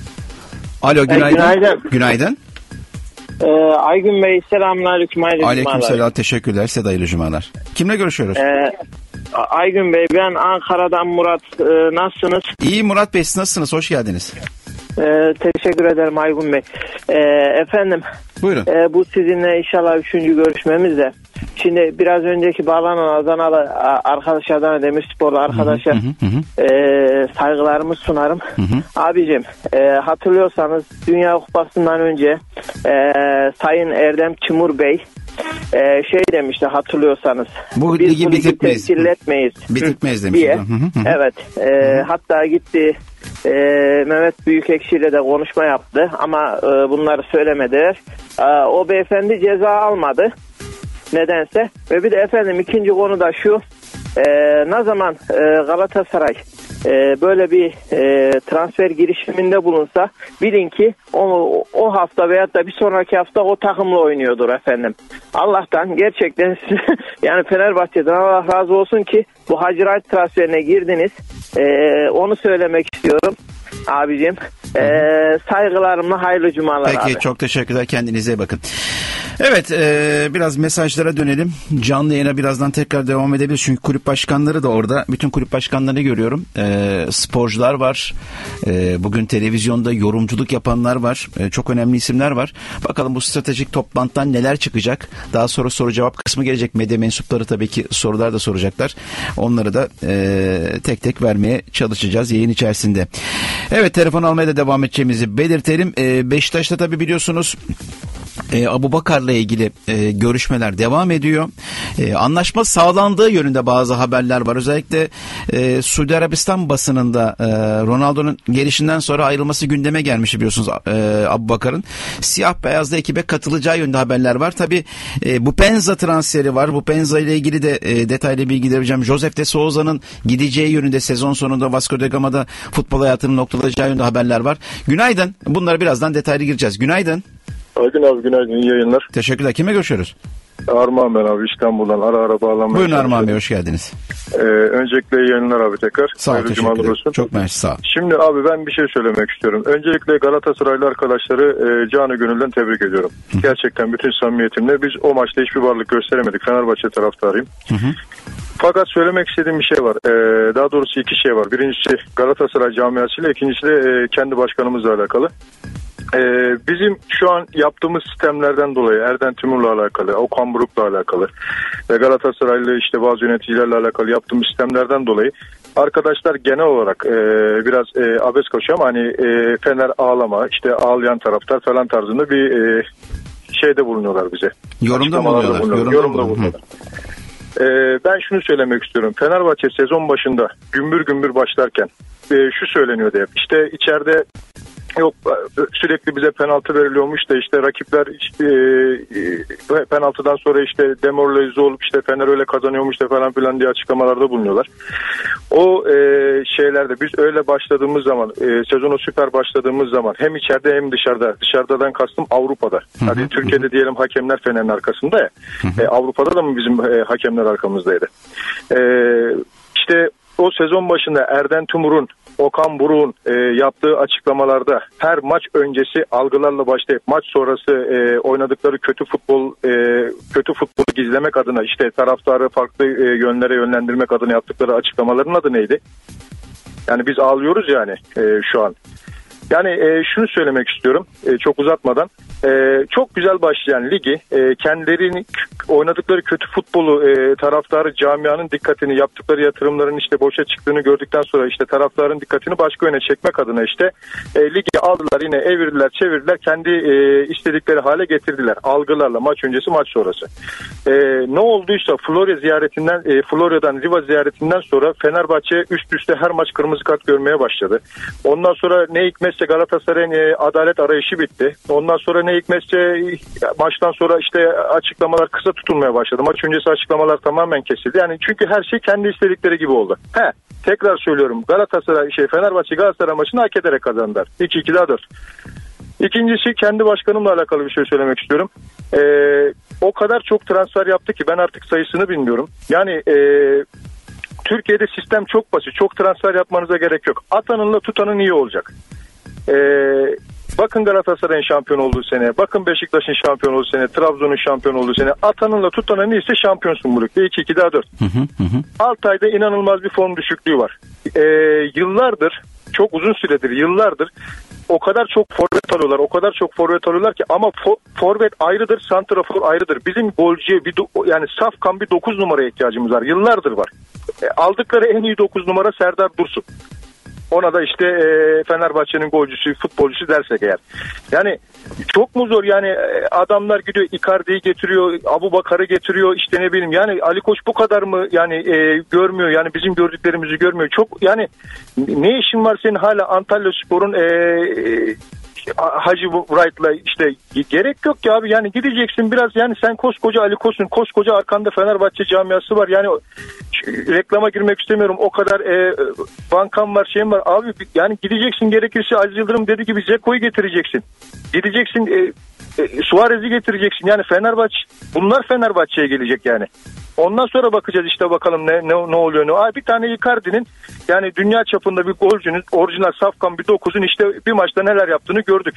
Alo günaydın. E, günaydın. Günaydın. Ee, Aygün Bey selamünaleyküm. Aleykümselam, teşekkürler. Size de hayırlı cumalar. Kimle görüşüyoruz? Ee, Aygün Bey, ben Ankara'dan Murat. Ee, nasılsınız? İyi Murat Bey, siz nasılsınız? Hoş geldiniz. Ee, teşekkür ederim Aygün Bey. Ee, efendim. Buyurun. E, bu sizinle inşallah üçüncü görüşmemiz de. Şimdi biraz önceki bağlanan Adanalı arkadaş, Adana Demirsporlu arkadaşa hı hı hı. E, saygılarımı sunarım. Hı hı. Abicim e, hatırlıyorsanız Dünya Kupası'ndan önce e, Sayın Erdem Timur Bey e, şey demişti, hatırlıyorsanız. Bu biz ligi bu ligi bitirtmeyiz. temsil etmeyiz. Bitirtmeyiz demişti. Diye. Hı hı hı. Evet. E, hı hı. Hatta gitti e, Mehmet Büyükekşi ile de konuşma yaptı ama e, bunları söylemediler. E, o beyefendi ceza almadı. Nedense. Ve bir de efendim ikinci konu da şu. E, ne zaman e, Galatasaray e, böyle bir e, transfer girişiminde bulunsa bilin ki o, o hafta veyahut da bir sonraki hafta o takımla oynuyordur efendim. Allah'tan gerçekten yani Fenerbahçe'den Allah razı olsun ki bu Hacı Wright transferine girdiniz. E, onu söylemek istiyorum abicim. E, saygılarımla hayırlı cumalar. Peki, abi. çok teşekkürler, kendinize bakın. Evet, e, biraz mesajlara dönelim. Canlı yayına birazdan tekrar devam edebiliriz. Çünkü kulüp başkanları da orada. Bütün kulüp başkanlarını görüyorum. E, sporcular var. E, bugün televizyonda yorumculuk yapanlar var. E, çok önemli isimler var. Bakalım bu stratejik toplantıdan neler çıkacak. Daha sonra soru cevap kısmı gelecek. Medya mensupları tabii ki sorular da soracaklar. Onları da e, tek tek vermeye çalışacağız yayın içerisinde. Evet, telefon almaya da devam edeceğimizi belirtelim. E, Beşiktaş'ta tabii biliyorsunuz E, Abubakar'la ilgili e, görüşmeler devam ediyor. E, anlaşma sağlandığı yönünde bazı haberler var. Özellikle e, Suudi Arabistan basınında e, Ronaldo'nun gelişinden sonra ayrılması gündeme gelmiş biliyorsunuz e, Abubakar'ın. Siyah beyazlı ekibe katılacağı yönünde haberler var. Tabii e, bu Penza transferi var. Bu Penza ile ilgili de e, detaylı bilgi vereceğim. Josef de Souza'nın gideceği yönünde sezon sonunda Vasco da Gama'da futbol hayatının noktalayacağı yönünde haberler var. Günaydın. Bunlara birazdan detaylı gireceğiz. Günaydın. Aydın abi günaydın, iyi yayınlar. Teşekkürler. Kime görüşüyoruz? Armağan ben abi, İstanbul'dan ara ara bağlanmaya. Buyurun Armağan Bey, hoş geldiniz. Ee, öncelikle iyi yayınlar abi tekrar. Sağ ol, teşekkür ederim. Çok mersi, sağ ol. Şimdi abi ben bir şey söylemek istiyorum. Öncelikle Galatasaraylı arkadaşları e, canı gönülden tebrik ediyorum. Hı. Gerçekten bütün samimiyetimle biz o maçta hiçbir varlık gösteremedik. Fenerbahçe taraftarıyım. Hı hı. Fakat söylemek istediğim bir şey var. Ee, daha doğrusu iki şey var. Birincisi Galatasaray camiasıyla, ikincisi de e, kendi başkanımızla alakalı. Ee, bizim şu an yaptığımız sistemlerden dolayı Erden Timur'la alakalı, Okan Buruk'la alakalı ve Galatasaraylı işte bazı yöneticilerle alakalı yaptığımız sistemlerden dolayı arkadaşlar genel olarak e, biraz e, abes koşuyor ama hani e, Fener ağlama, işte ağlayan taraftar falan tarzında bir e, şeyde bulunuyorlar bize. Yorumda bulunuyorlar. bulunuyorlar. Yorumda bulunuyorlar. Ee, ben şunu söylemek istiyorum. Fenerbahçe sezon başında gümbür gümbür başlarken e, şu söyleniyordu hep. İşte içeride yok sürekli bize penaltı veriliyormuş da işte rakipler işte e, penaltıdan sonra işte demoralize olup işte Fener öyle kazanıyormuş da falan filan diye açıklamalarda bulunuyorlar. O e, şeylerde biz öyle başladığımız zaman e, sezonu süper başladığımız zaman hem içeride hem dışarıda, dışarıdan kastım Avrupa'da. Hı hı, Hadi hı. Türkiye'de diyelim hakemler Fener'in arkasında ya. Hı hı. E, Avrupa'da da mı bizim e, hakemler arkamızdaydı? E, işte o sezon başında Erden Timur'un, Okan Buruk'un e, yaptığı açıklamalarda her maç öncesi algılarla başlayıp maç sonrası e, oynadıkları kötü futbol e, kötü futbolu gizlemek adına işte taraftarı farklı e, yönlere yönlendirmek adına yaptıkları açıklamaların adı neydi? Yani biz ağlıyoruz yani e, şu an. Yani e, şunu söylemek istiyorum e, çok uzatmadan. E, çok güzel başlayan ligi e, kendilerinin oynadıkları kötü futbolu e, taraftarı camianın dikkatini, yaptıkları yatırımların işte boşa çıktığını gördükten sonra işte taraftarın dikkatini başka yöne çekmek adına işte e, ligi aldılar, yine evirdiler, çevirdiler, kendi e, istedikleri hale getirdiler algılarla maç öncesi maç sonrası. E, ne olduysa Florya ziyaretinden e, Florya'dan Riva ziyaretinden sonra Fenerbahçe üst üste her maç kırmızı kart görmeye başladı. Ondan sonra ne hikmetse Galatasaray'ın e, adalet arayışı bitti. Ondan sonra ne hikmetse maçtan sonra işte açıklamalar kısa tutulmaya başladı. Maç öncesi açıklamalar tamamen kesildi. Yani çünkü her şey kendi istedikleri gibi oldu. He, tekrar söylüyorum. Galatasaray şey Fenerbahçe Galatasaray maçını hak ederek kazandılar. iki iki daha dört. İkincisi kendi başkanımla alakalı bir şey söylemek istiyorum. Ee, o kadar çok transfer yaptı ki ben artık sayısını bilmiyorum. Yani e, Türkiye'de sistem çok basit. Çok transfer yapmanıza gerek yok. Atanınla tutanın iyi olacak. Eee Bakın Galatasaray'ın şampiyon olduğu sene, bakın Beşiktaş'ın şampiyon olduğu sene, Trabzon'un şampiyon olduğu sene. Atanınla tutanın iyiyse şampiyonsun bu ligde. iki iki daha dört. Altay'da inanılmaz bir form düşüklüğü var. Ee, yıllardır, çok uzun süredir, yıllardır o kadar çok forvet alıyorlar, o kadar çok forvet alıyorlar ki ama for, forvet ayrıdır, santrafor ayrıdır. Bizim golcüye bir do, yani safkan bir dokuz numaraya ihtiyacımız var. Yıllardır var. E, aldıkları en iyi dokuz numara Serdar Dursun. Ona da işte e, Fenerbahçe'nin golcüsü, futbolcusu dersek eğer. Yani çok mu zor yani e, adamlar gidiyor Icardi'yi getiriyor, Abubakar'ı getiriyor işte ne bileyim yani Ali Koç bu kadar mı yani e, görmüyor yani bizim gördüklerimizi görmüyor. Çok yani ne işin var senin hala Antalyaspor'un e, e, Hacı Wright'la işte gerek yok ya abi yani gideceksin biraz yani sen koskoca Ali Koç'un koskoca arkanda Fenerbahçe camiası var yani reklama girmek istemiyorum o kadar e, bankam var şeyim var abi yani gideceksin gerekirse Aziz Yıldırım dediği gibi Zeko'yu getireceksin gideceksin e, e, Suarez'i getireceksin yani Fenerbahçe bunlar Fenerbahçe'ye gelecek yani. Ondan sonra bakacağız işte bakalım ne ne, ne oluyor ne. Aa, bir tane Icardi'nin yani dünya çapında bir golcünün orijinal safkan bir dokuzun işte bir maçta neler yaptığını gördük.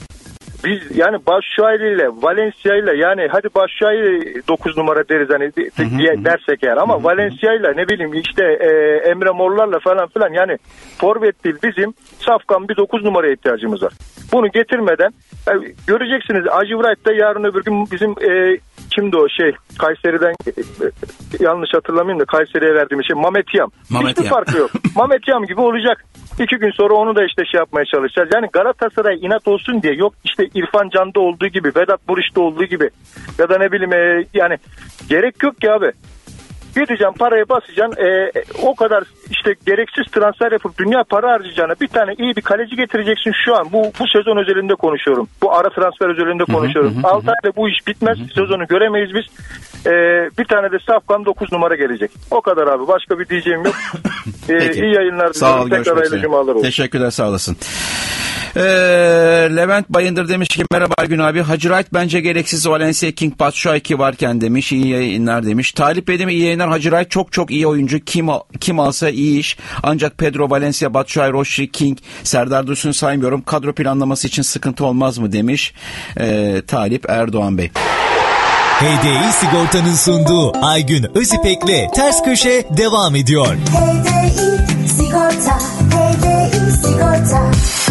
Biz yani Başşuaylı ile Valencia ile yani hadi Başşuaylı dokuz numara deriz hani hı hı, diye dersek eğer ama Valencia ile ne bileyim işte e, Emre Morlar'la falan filan yani forvet değil bizim safkan bir dokuz numaraya ihtiyacımız var. Bunu getirmeden yani göreceksiniz Hacı Wright da yarın öbür gün bizim e, kimdi o şey Kayseri'den e, e, yanlış hatırlamayayım da Kayseri'ye verdiğim şey Mehmet Yam. Mehmet Hiçbir Yam. farkı yok. Mehmet Yam gibi olacak. İki gün sonra onu da işte şey yapmaya çalışacağız. Yani Galatasaray inat olsun diye yok işte İrfan Can'da olduğu gibi, Vedat Muriç'te olduğu gibi ya da ne bileyim e, yani gerek yok ki abi. Gideceksin parayı basacaksın e, o kadar işte gereksiz transfer yapıp dünya para harcayacağına bir tane iyi bir kaleci getireceksin şu an. Bu bu sezon özelinde konuşuyorum. Bu ara transfer özelinde konuşuyorum. altı ayda bu iş bitmez. Sezonu göremeyiz biz. E, bir tane de Safkan dokuz numara gelecek. O kadar abi. Başka bir diyeceğim yok. E, iyi yayınlar. Sağ ol. Görüşmek üzere. Teşekkürler, sağ olasın. Ee, Levent Bayındır demiş ki merhaba Aygün abi, Hacı Wright bence gereksiz, Valencia, King, Batshuayi iki varken demiş, iyi yayınlar demiş. Talip Bey demiş iyi yayınlar, Hacı Wright çok çok iyi oyuncu, kim kim alsa iyi iş, ancak Pedro, Valencia, Batshuayi, Roşri, King, Serdar Dursun'u saymıyorum, kadro planlaması için sıkıntı olmaz mı demiş ee, Talip Erdoğan Bey. H D I Sigorta'nın sunduğu Aygün Özipek'le Ters Köşe devam ediyor. H D I Sigorta, H D I Sigorta.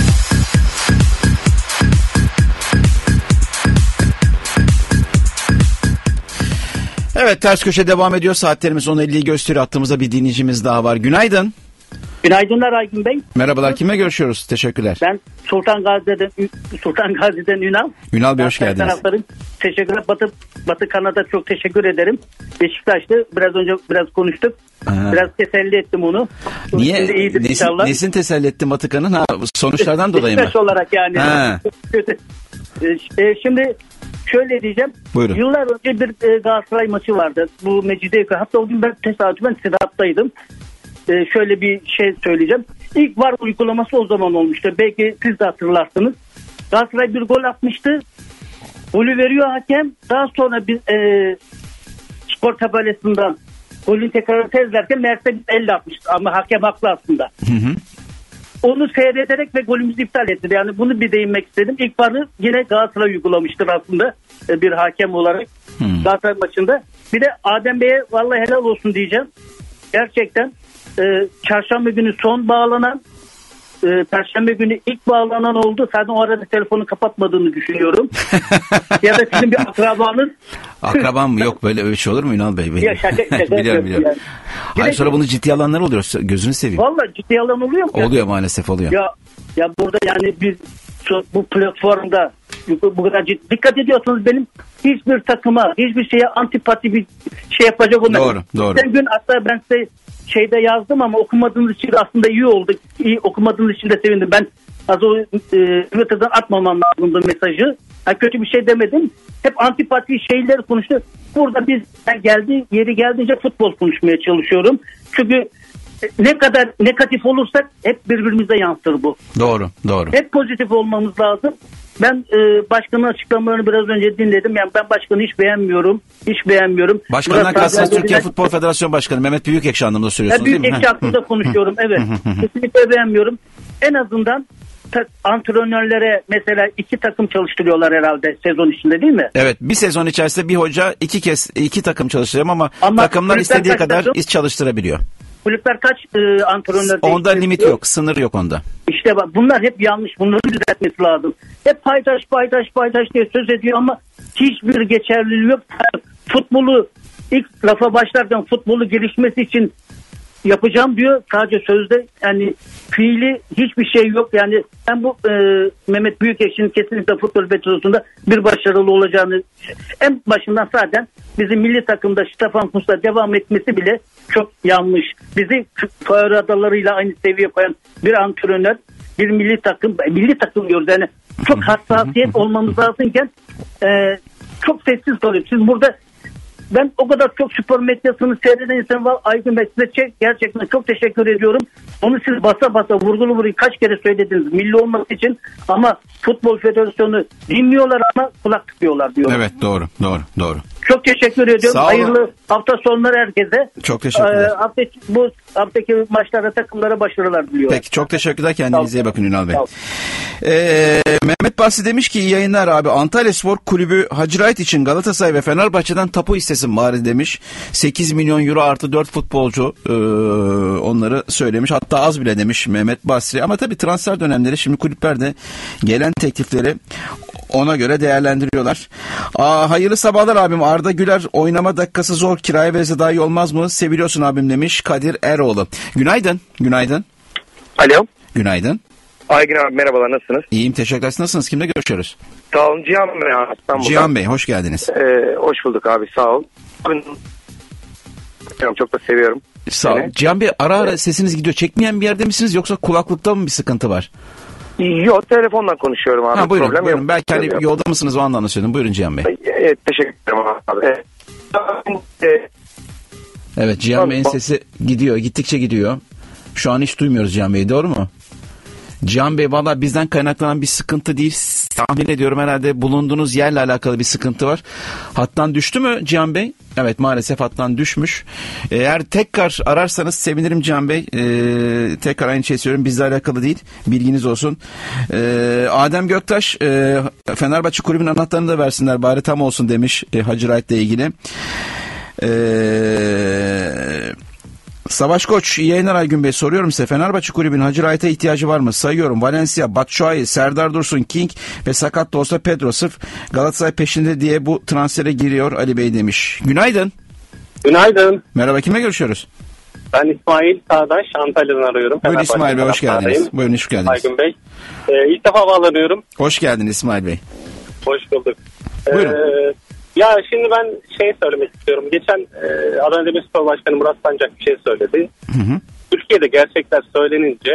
Evet, Ters Köşe devam ediyor. Saatlerimiz on elliyi gösteriyor. Hattımızda bir dinleyicimiz daha var. Günaydın. Günaydınlar Aygün Bey. Merhabalar. Kimle görüşüyoruz? Teşekkürler. Ben Sultan Gazi'den Sultan Gazi'den Ünal. Ünal Bey hoş geldiniz. Taraftarım. Teşekkürler. Batı Batı Kanada çok teşekkür ederim. Beşiktaş'tı. Biraz önce biraz konuştuk. Aha. Biraz teselli ettim onu. Niye? Nesin, nesin teselli ettin Batıkan'ın? Ha, sonuçlardan dolayı mı? Beşiktaş olarak yani. Kötü. Ee, şimdi şöyle diyeceğim. Buyurun. Yıllar önce bir e, Galatasaray maçı vardı. Bu Mecidiyeköy. Hatta o gün ben tesadüfen Sedat'taydım. Ee, şöyle bir şey söyleyeceğim. İlk VAR uygulaması o zaman olmuştu. Belki siz de hatırlarsınız. Galatasaray bir gol atmıştı. Golü veriyor hakem. Daha sonra bir e, skor tabelasından golün tekrarını tezlerken meğerse biz elle atmıştık. Ama hakem haklı aslında. Hı hı. Onu seyrederek ve golümüzü iptal etti. Yani bunu bir değinmek istedim. İlk VAR'ı yine Galatasaray uygulamıştır aslında. Bir hakem olarak hmm. Galatasaray maçında. Bir de Adem Bey'e vallahi helal olsun diyeceğim. Gerçekten e, çarşamba günü son bağlanan, e, perşembe günü ilk bağlanan oldu. Zaten o arada telefonu kapatmadığını düşünüyorum. Ya da sizin bir akrabanız. Akrabam mı? Yok, böyle bir şey olur mu Ünal Bey? Benim. Ya şaka, şaka biliyorum biliyorum. Yani. Hayır, sonra bunu ciddi alanlar oluyor. Gözünü seveyim. Vallahi ciddi alan oluyor mu? Oluyor yani? Maalesef oluyor. Ya ya burada yani biz bu platformda bu kadar ciddi, dikkat ediyorsanız benim hiçbir takıma, hiçbir şeye antipati bir şey yapacak olmadı. Doğru, doğru. Geçen gün hatta ben size şeyde yazdım ama okumadığınız için aslında iyi oldu. İyi, okumadığınız için de sevindim. Ben az o e, Twitter'dan atmamam lazımdı mesajı. Ha, kötü bir şey demedim. Hep antipati şeyleri konuştu. Burada biz ben geldi yeri geldiğince futbol konuşmaya çalışıyorum. Çünkü ne kadar negatif olursak hep birbirimize yansır bu. Doğru, doğru. Hep pozitif olmamız lazım. Ben e, başkanın açıklamalarını biraz önce dinledim. Yani ben başkanı hiç beğenmiyorum. Hiç beğenmiyorum. Başkandan kastınız Türkiye Futbol Federasyonu Başkanı Mehmet Büyükekşi anlamında söylüyorsunuz değil mi? Büyükekşi hakkında konuşuyorum, evet. Kesinlikle beğenmiyorum. En azından ta- antrenörlere mesela iki takım çalıştırıyorlar herhalde sezon içinde değil mi? Evet, bir sezon içerisinde bir hoca iki kez iki takım çalıştırıyor ama, ama takımlar istediği kadar takım, iş çalıştırabiliyor. Kulüpler kaç e, antrenör? Onda limit yok, sınır yok onda. İşte bak bunlar hep yanlış. Bunları düzeltmesi lazım. Hep paydaş paydaş paydaş diye söz ediyor ama hiçbir geçerliliği yok. Futbolu ilk lafa başlarken futbolu gelişmesi için yapacağım diyor. Sadece sözde, yani fiili hiçbir şey yok. Yani ben bu e, Mehmet Büyükekşi'nin kesinlikle futbol federasyonunda bir başarılı olacağını, en başından zaten bizim milli takımda Stefan Kuntz'la devam etmesi bile çok yanlış. Bizi Faroe Adaları'yla aynı seviyeye koyan bir antrenör, bir milli takım, milli takım diyoruz yani, çok hassasiyet olmamız lazımken e, çok sessiz kalıyor. Siz burada, ben o kadar çok spor medyasını seyreden insan var. Aygün Bey, size gerçekten çok teşekkür ediyorum. Onu siz basa basa vurgulu vurgulu kaç kere söylediniz milli olması için, ama Futbol Federasyonu dinliyorlar ama kulak tıkıyorlar diyor. Evet, doğru doğru doğru. Çok teşekkür ediyorum. Hayırlı hafta sonları herkese. Çok teşekkürler. Ee, hafta, bu haftaki maçlarda takımlara başarılar diliyorum. Peki, çok teşekkürler. Kendinize iyi bakın Ünal Bey. Ee, Mehmet Bahsi demiş ki iyi yayınlar abi. Antalya Spor Kulübü Hacı Wright için Galatasaray ve Fenerbahçe'den tapu istesin bari demiş. sekiz milyon euro artı dört futbolcu e, onları söylemiş. Hatta az bile demiş Mehmet Basri. Ama tabii transfer dönemleri, şimdi kulüplerde gelen teklifleri Ona göre değerlendiriyorlar. Aa, hayırlı sabahlar abim. Arda Güler oynama dakikası zor. Kiraya verse daha iyi olmaz mı? Seviliyorsun abim demiş Kadir Eroğlu. Günaydın. Günaydın. Alo. Günaydın. Aygün abi merhabalar, nasılsınız? İyiyim, teşekkürler. Nasılsınız? Kimle görüşüyoruz? Sağ olun, Cihan Bey. İstanbul'dan. Cihan Bey, hoş geldiniz. Ee, hoş bulduk abi, sağ ol. Çok da seviyorum. Sağ ol. Cihan Bey, ara ara sesiniz gidiyor. Çekmeyen bir yerde misiniz yoksa kulaklıkta mı bir sıkıntı var? Yok, telefondan konuşuyorum abi. Ha, buyurun, Problem buyurun. yok. Belki hani yolda mısınız o anlamda söyledim. Buyurun Cihan Bey. Evet, teşekkür ederim abi. Evet. Evet, Cihan Bey'in sesi gidiyor. Gittikçe gidiyor. Şu an hiç duymuyoruz Cihan Bey'i, doğru mu? Cihan Bey, valla bizden kaynaklanan bir sıkıntı değil. Tahmin ediyorum herhalde bulunduğunuz yerle alakalı bir sıkıntı var. Hattan düştü mü Cihan Bey? Evet, maalesef hattan düşmüş. Eğer tekrar ararsanız sevinirim Cihan Bey. Ee, tekrar aynı şeyi söylüyorum. Bizle alakalı değil. Bilginiz olsun. Ee, Adem Göktaş e, Fenerbahçe kulübünün anahtarını da versinler bari tam olsun demiş e, Hacı Wright'le ilgili. Eee... Savaş Koç, iyi yayınlar Aygün Bey. Soruyorum size, Fenerbahçe kulübünün Hacı Wright'a ihtiyacı var mı? Sayıyorum: Valencia, Batshuayi, Serdar Dursun, King ve sakat da olsa Pedro. Sırf Galatasaray peşinde diye bu transfere giriyor Ali Bey demiş. Günaydın. Günaydın. Merhaba, kimle görüşüyoruz? Ben İsmail Sağdaş, Antalya'dan arıyorum. Buyurun İsmail Bey, hoş geldiniz. Buyurun, hoş geldiniz. Aygün Bey. Ee, ilk defa bağlanıyorum. Hoş geldiniz İsmail Bey. Hoş bulduk. Buyurun. Ee, ya şimdi ben şey söylemek istiyorum. Geçen e, Adana Demirspor Başkanı Murat Sancak bir şey söyledi. Hı hı. Türkiye'de gerçekler söylenince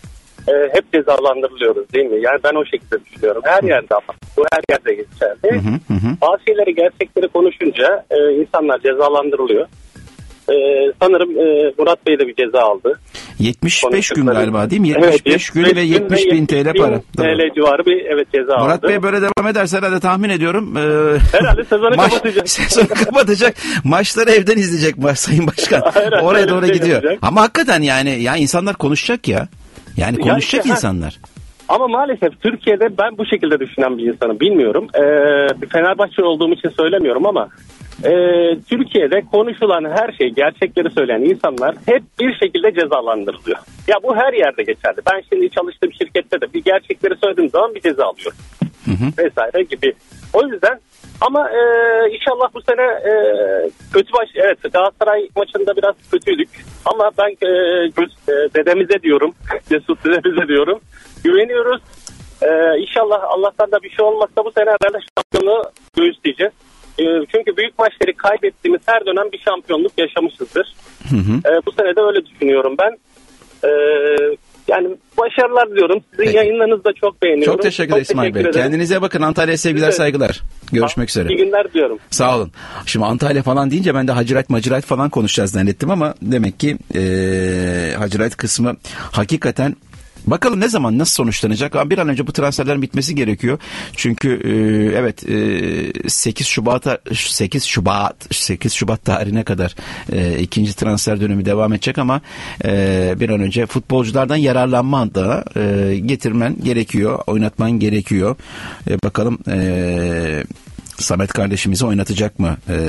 e, hep cezalandırılıyoruz değil mi? Yani ben o şekilde düşünüyorum. Her yerde ama. Bu her yerde geçerli. Hı hı hı. Bazı şeyleri, gerçekleri konuşunca e, insanlar cezalandırılıyor. Ee, sanırım e, Murat Bey de bir ceza aldı. yetmiş beş gün galiba değil mi? yetmiş beş evet, gün ve yetmiş bin T L para. T L civarı bir evet ceza Murat aldı. Murat Bey böyle devam ederse herhalde tahmin ediyorum. E, herhalde sezonu maç, kapatacak. Sezonu kapatacak. Maçları evden izleyecek Sayın Başkan. Oraya doğru gidiyor. Yapacak. Ama hakikaten yani ya insanlar konuşacak ya. Yani konuşacak yani, insanlar. Ama maalesef Türkiye'de ben bu şekilde düşünen bir insanım. Bilmiyorum. Ee, bir Fenerbahçe olduğum için söylemiyorum ama e, Türkiye'de konuşulan her şey, gerçekleri söyleyen insanlar hep bir şekilde cezalandırılıyor. Ya bu her yerde geçerli. Ben şimdi çalıştığım şirkette de bir gerçekleri söylediğim zaman bir ceza alıyorum. Hı hı. Vesaire gibi. O yüzden ama e, inşallah bu sene e, kötü baş... Evet, Galatasaray maçında biraz kötüydük. Ama ben e, göz, e, dedemize diyorum. Cesur dedemize diyorum. Güveniyoruz. Ee, inşallah Allah'tan da bir şey olmazsa bu sene herhalde şampiyonluğu göğüsleyeceğiz. Ee, çünkü büyük maçları kaybettiğimiz her dönem bir şampiyonluk yaşamışızdır. Hı hı. Ee, bu sene de öyle düşünüyorum ben. Ee, yani başarılar diyorum. Sizin Peki. Yayınlarınızı da çok beğeniyorum. Çok teşekkür ederim İsmail Bey. Kendinize bakın. Antalya'ya sevgiler, evet. Saygılar. Görüşmek üzere. İyi günler diyorum. Sağ olun. Şimdi Antalya falan deyince ben de Hacı Wright, Macı Wright falan konuşacağız zannettim ama demek ki ee, Hacı Wright kısmı hakikaten. Bakalım ne zaman nasıl sonuçlanacak? Bir an önce bu transferlerin bitmesi gerekiyor. Çünkü e, evet e, sekiz Şubat'a sekiz Şubat sekiz Şubat tarihine kadar e, ikinci transfer dönemi devam edecek ama e, bir an önce futbolculardan yararlanman da e, getirmen gerekiyor, oynatman gerekiyor. E, bakalım eee Samet kardeşimizi oynatacak mı e,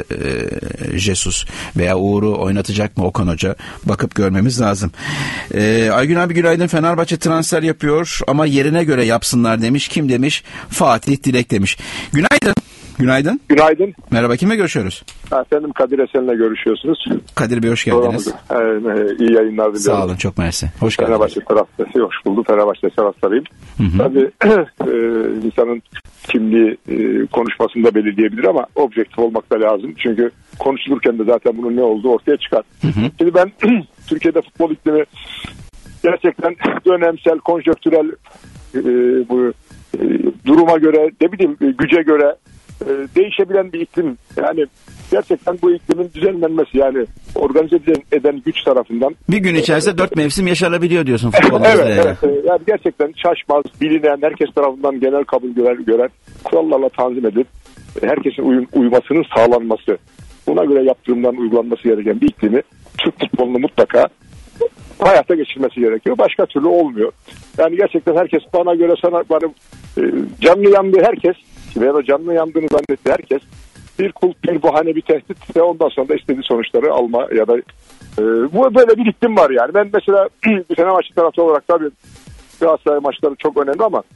e, Jesus veya Uğur'u oynatacak mı Okan Hoca? Bakıp görmemiz lazım. E, Aygün abi günaydın. Fenerbahçe transfer yapıyor ama yerine göre yapsınlar demiş. Kim demiş? Fatih Dilek demiş. Günaydın. Günaydın. Günaydın. Merhaba, kimle görüşüyoruz? Efendim Kadir Esen'le görüşüyorsunuz. Kadir Bey hoş geldiniz. Ee, iyi yayınlar diliyorum. Sağ olun, çok mersi. Hoş geldiniz. Fenerbahçe taraftarı, hoş bulduk. Fenerbahçe taraftarıyım. Hı hı. Tabii e, insanın kimliği e, konuşmasında belirleyebilir ama objektif olmak da lazım. Çünkü konuşulurken de zaten bunun ne olduğu ortaya çıkar. Hı hı. Şimdi ben Türkiye'de futbol iklimi gerçekten dönemsel, konjonktürel e, bu e, duruma göre, ne bileyim güce göre e, değişebilen bir iklim. Yani gerçekten bu iklimin düzenlenmesi, yani organize eden güç tarafından. Bir gün içerisinde dört mevsim yaşanabiliyor diyorsun futbolda. Evet, yani. evet. Yani gerçekten şaşmaz, bilinen, herkes tarafından genel kabul gören, gören kurallarla tanzim edip herkesin uyum, uymasının sağlanması, buna göre yaptırımların uygulanması gereken bir iklimi Türk futbolunu mutlaka hayata geçirmesi gerekiyor. Başka türlü olmuyor. Yani gerçekten herkes bana göre, sana bana e, canlı yandığı herkes veya da canlı yandığını zannetti herkes bir kulp, bir bahane, bir tehdit ve ondan sonra da istediği sonuçları alma ya da e, bu böyle bir iklim var yani. Ben mesela bir Fenerbahçe taraftarı olarak tabii Galatasaray maçları çok önemli ama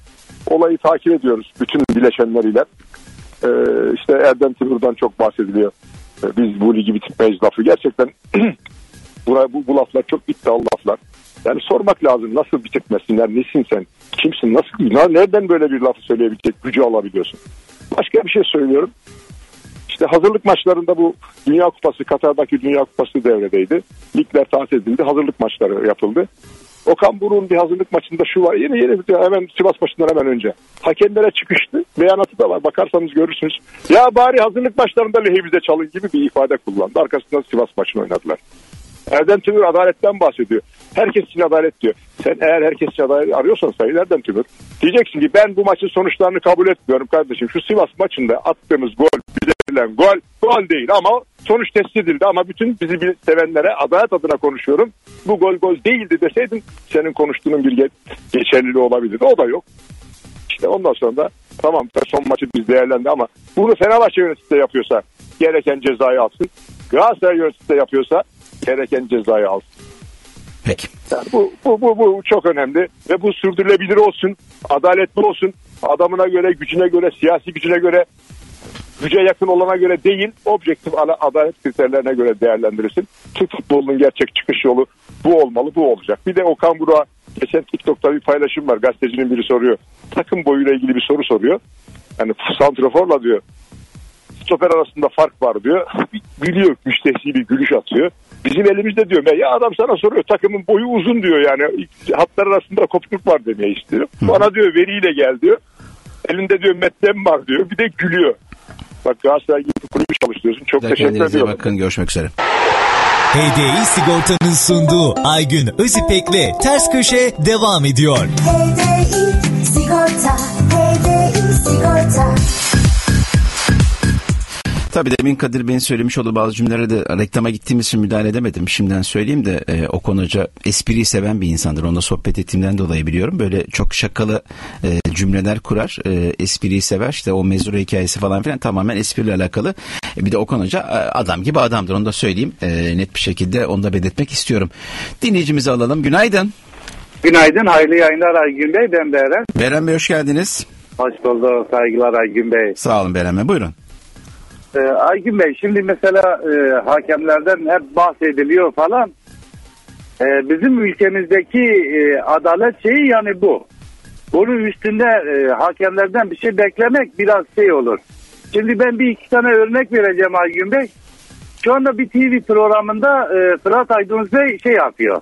olayı takip ediyoruz bütün bileşenleriyle. Ee, işte Erdem Timur'dan çok bahsediliyor. Ee, biz bu ligi bitirmeyiz lafı. Gerçekten buraya bu, bu laflar çok iddialı laflar. Yani sormak lazım, nasıl bitirtmesinler, nesin sen, kimsin, nasıl, nereden böyle bir lafı söyleyebilecek gücü alabiliyorsun? Başka bir şey söylüyorum. İşte hazırlık maçlarında bu Dünya Kupası, Katar'daki Dünya Kupası devredeydi. Ligler tatil edildi, hazırlık maçları yapıldı. Okan Buruk'un bir hazırlık maçında şu var, yeni yeni hemen Sivas maçından hemen önce. Hakemlere çıkıştı, beyanatı da var, bakarsanız görürsünüz. Ya bari hazırlık maçlarında lehimize çalın gibi bir ifade kullandı. Arkasından Sivas maçını oynadılar. Erdem Tümür adaletten bahsediyor. Herkes için adalet diyor. Sen eğer herkes için adalet arıyorsan Sayın Erdem Tümür, diyeceksin ki ben bu maçın sonuçlarını kabul etmiyorum kardeşim. Şu Sivas maçında attığımız gol, bize verilen gol, gol değil ama sonuç tespit edildi ama bütün bizi sevenlere adalet adına konuşuyorum. Bu gol gol değildi deseydin senin konuştuğunun bir geçerliliği olabilirdi. O da yok. İşte ondan sonra da tamam son maçı biz değerlendi ama bunu Fenerbahçe yöneticisi de yapıyorsa gereken cezayı alsın. Galatasaray yöneticisi de yapıyorsa gereken cezayı alsın. Peki. Yani bu, bu, bu, bu çok önemli ve bu sürdürülebilir olsun, adaletli olsun, adamına göre, gücüne göre, siyasi gücüne göre, güce yakın olana göre değil, objektif adalet kriterlerine göre değerlendirilsin. Türk futbolunun gerçek çıkış yolu bu olmalı, bu olacak. Bir de Okan Buruk'a geçen TikTok'ta bir paylaşım var. Gazetecinin biri soruyor. Takım boyuyla ilgili bir soru soruyor. Yani santraforla diyor, stoper arasında fark var diyor. Gülüyor, müstehsi bir gülüş atıyor. Bizim elimizde diyor. Ya adam sana soruyor, takımın boyu uzun diyor yani. Hatlar arasında kopukluk var demeye istiyor. Bana diyor veriyle gel diyor. Elinde diyor metlem var diyor. Bir de gülüyor. Bak Galatasaray gibi bir kulübü çalıştırıyorsun. Çok da teşekkür ediyorum. Bakın görüşmek üzere. H D I Sigorta'nın sunduğu Aygün Özipek'le Ters Köşe devam ediyor. H D I Sigorta, H D I Sigorta. Tabii demin Kadir Bey'in söylemiş olduğu bazı cümlelere de reklama gittiğimiz için müdahale edemedim. Şimdiden söyleyeyim de e, Okan Hoca espriyi seven bir insandır. Onunla sohbet ettiğimden dolayı biliyorum. Böyle çok şakalı e, cümleler kurar. E, espriyi sever. İşte o mezura hikayesi falan filan tamamen espriyle alakalı. E, bir de Okan Hoca adam gibi adamdır. Onu da söyleyeyim. E, net bir şekilde onu da belirtmek istiyorum. Dinleyicimizi alalım. Günaydın. Günaydın. Hayırlı yayınlar Aygün Bey. Ben Beren. Beren Bey hoş geldiniz. Hoş bulduk. Saygılar Aygün Bey. Sağ olun Beren Bey. Buyurun. Ee, Aygün Bey şimdi mesela e, hakemlerden hep bahsediliyor falan. E, bizim ülkemizdeki e, adalet şeyi yani bu. Bunun üstünde e, hakemlerden bir şey beklemek biraz şey olur. Şimdi ben bir iki tane örnek vereceğim Aygün Bey. Şu anda bir T V programında e, Fırat Aydınus Bey şey yapıyor.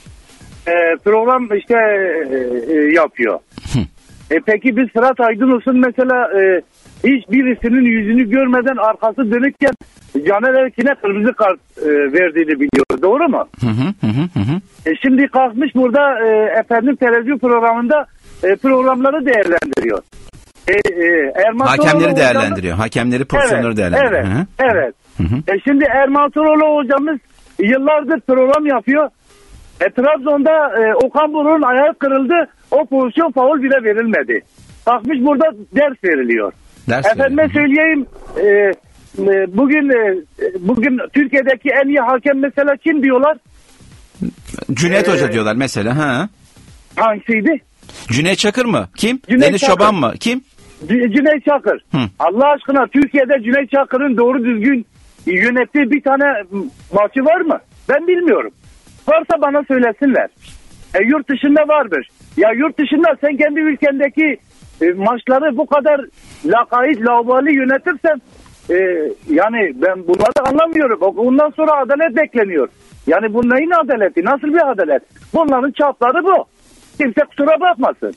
E, program işte e, e, yapıyor. e, peki biz Fırat Aydınus'un mesela... E, hiçbirisinin yüzünü görmeden arkası dönükken Caner Erkin'e kırmızı kart e, verdiğini biliyoruz. Doğru mu? Hı hı hı hı. E, şimdi kalkmış burada e, efendim televizyon programında e, programları değerlendiriyor. E, e, Erman Hakemleri Toroğlu değerlendiriyor. hocamız, Hakemleri pozisyonları evet, değerlendiriyor. Evet. Hı hı. Evet. Hı hı. E, şimdi Erman Toroğlu hocamız yıllardır program yapıyor. E, Trabzon'da e, Okan Buruk'un ayağı kırıldı. O pozisyon faul bile verilmedi. Kalkmış burada ders veriliyor. Ders Efendime söyleyeyim e, e, bugün e, bugün Türkiye'deki en iyi hakem mesela kim diyorlar? Cüneyt ee, Hoca diyorlar mesela. Ha. Hangisiydi? Cüneyt Çakır mı? Kim? Cüneyt Deniz Çakır. Çoban mı? Kim? C- Cüneyt Çakır. Hı. Allah aşkına Türkiye'de Cüneyt Çakır'ın doğru düzgün yönettiği bir tane maçı var mı? Ben bilmiyorum. Varsa bana söylesinler. E, yurt dışında vardır. Ya yurt dışında sen kendi ülkendeki e, maçları bu kadar lakayt, lavabali yönetirsen e, yani ben bunları anlamıyorum. Ondan sonra adalet bekleniyor. Yani bu neyin adaleti? Nasıl bir adalet? Bunların çapları bu. Kimse kusura bakmasın.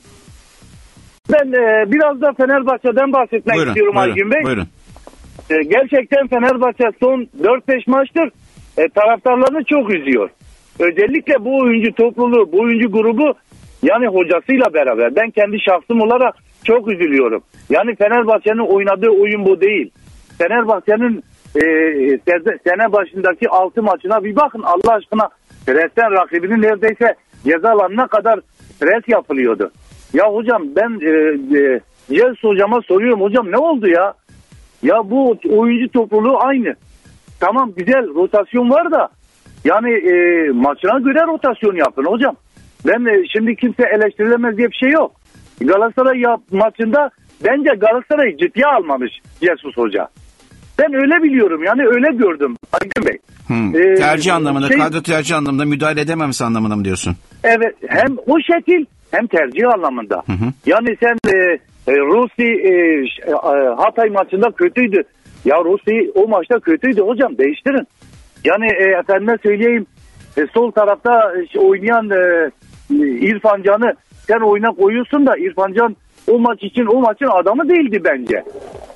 Ben e, biraz da Fenerbahçe'den bahsetmek Buyurun, istiyorum buyurun, Aygün Bey. Buyurun. E, gerçekten Fenerbahçe son dört beş maçtır e, taraftarlarını çok üzüyor. Özellikle bu oyuncu topluluğu, bu oyuncu grubu yani hocasıyla beraber. Ben kendi şahsım olarak çok üzülüyorum. Yani Fenerbahçe'nin oynadığı oyun bu değil. Fenerbahçe'nin e, sene başındaki altı maçına bir bakın Allah aşkına. Presten rakibinin neredeyse ceza alanına kadar pres yapılıyordu. Ya hocam ben e, e, Cez hocama soruyorum, hocam ne oldu ya? Ya bu oyuncu topluluğu aynı. Tamam güzel rotasyon var da yani e, maçına göre rotasyon yapın hocam. Ben e, şimdi kimse eleştirilemez diye bir şey yok. Galatasaray yap, maçında bence Galatasaray'ı ciddiye almamış Jesus Hoca. Ben öyle biliyorum, yani öyle gördüm Aydın Bey. Hmm. Ee, tercih anlamında, şey, kadro tercih anlamında müdahale edememesi anlamında mı diyorsun? Evet, hem o şekil hem tercih anlamında. Hı hı. Yani sen e, e, Rusi e, e, Hatay maçında kötüydü. Ya Rusi o maçta kötüydü hocam, değiştirin. Yani e, efendime söyleyeyim, e, sol tarafta e, oynayan e, İrfan Can'ı sen oyuna koyuyorsun da İrfan Can o maç için o maçın adamı değildi bence.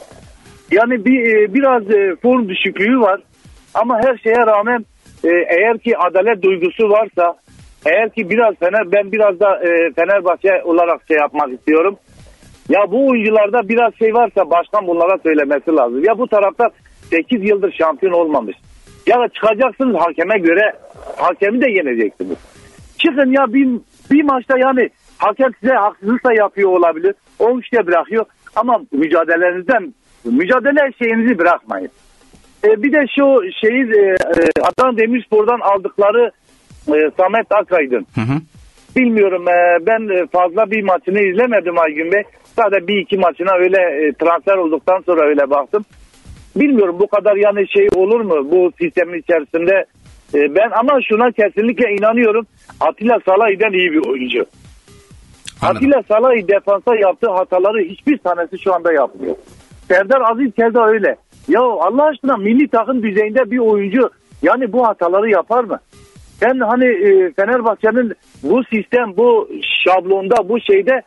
Yani bir e, biraz e, form düşüklüğü var. Ama her şeye rağmen e, eğer ki adalet duygusu varsa, eğer ki biraz Fener, ben biraz da e, Fenerbahçe olarak şey yapmak istiyorum. Ya bu oyuncularda biraz şey varsa başkan bunlara söylemesi lazım. Ya bu tarafta sekiz yıldır şampiyon olmamış. Ya da çıkacaksınız hakeme göre, hakemi de yeneceksiniz. Çıkın ya bir, bir maçta, yani hakem size haksızlık da yapıyor olabilir. O işte bırakıyor ama mücadelenizden, mücadele şeyinizi bırakmayın. E, bir de şu şeyi e, Adana Demirspor'dan aldıkları e, Samet Akaydın. Hı hı. Bilmiyorum, e, ben fazla bir maçını izlemedim Aygün Bey. Sadece bir iki maçına öyle e, transfer olduktan sonra öyle baktım. Bilmiyorum bu kadar yani şey olur mu bu sistemin içerisinde. E, ben ama şuna kesinlikle inanıyorum. Atilla Salahi'den iyi bir oyuncu. Anladım. Atilla Salahi defansa yaptığı hataları hiçbir tanesi şu anda yapmıyor. Serdar Aziz keza öyle. Ya Allah aşkına milli takım düzeyinde bir oyuncu yani bu hataları yapar mı? Ben hani e, Fenerbahçe'nin bu sistem, bu şablonda, bu şeyde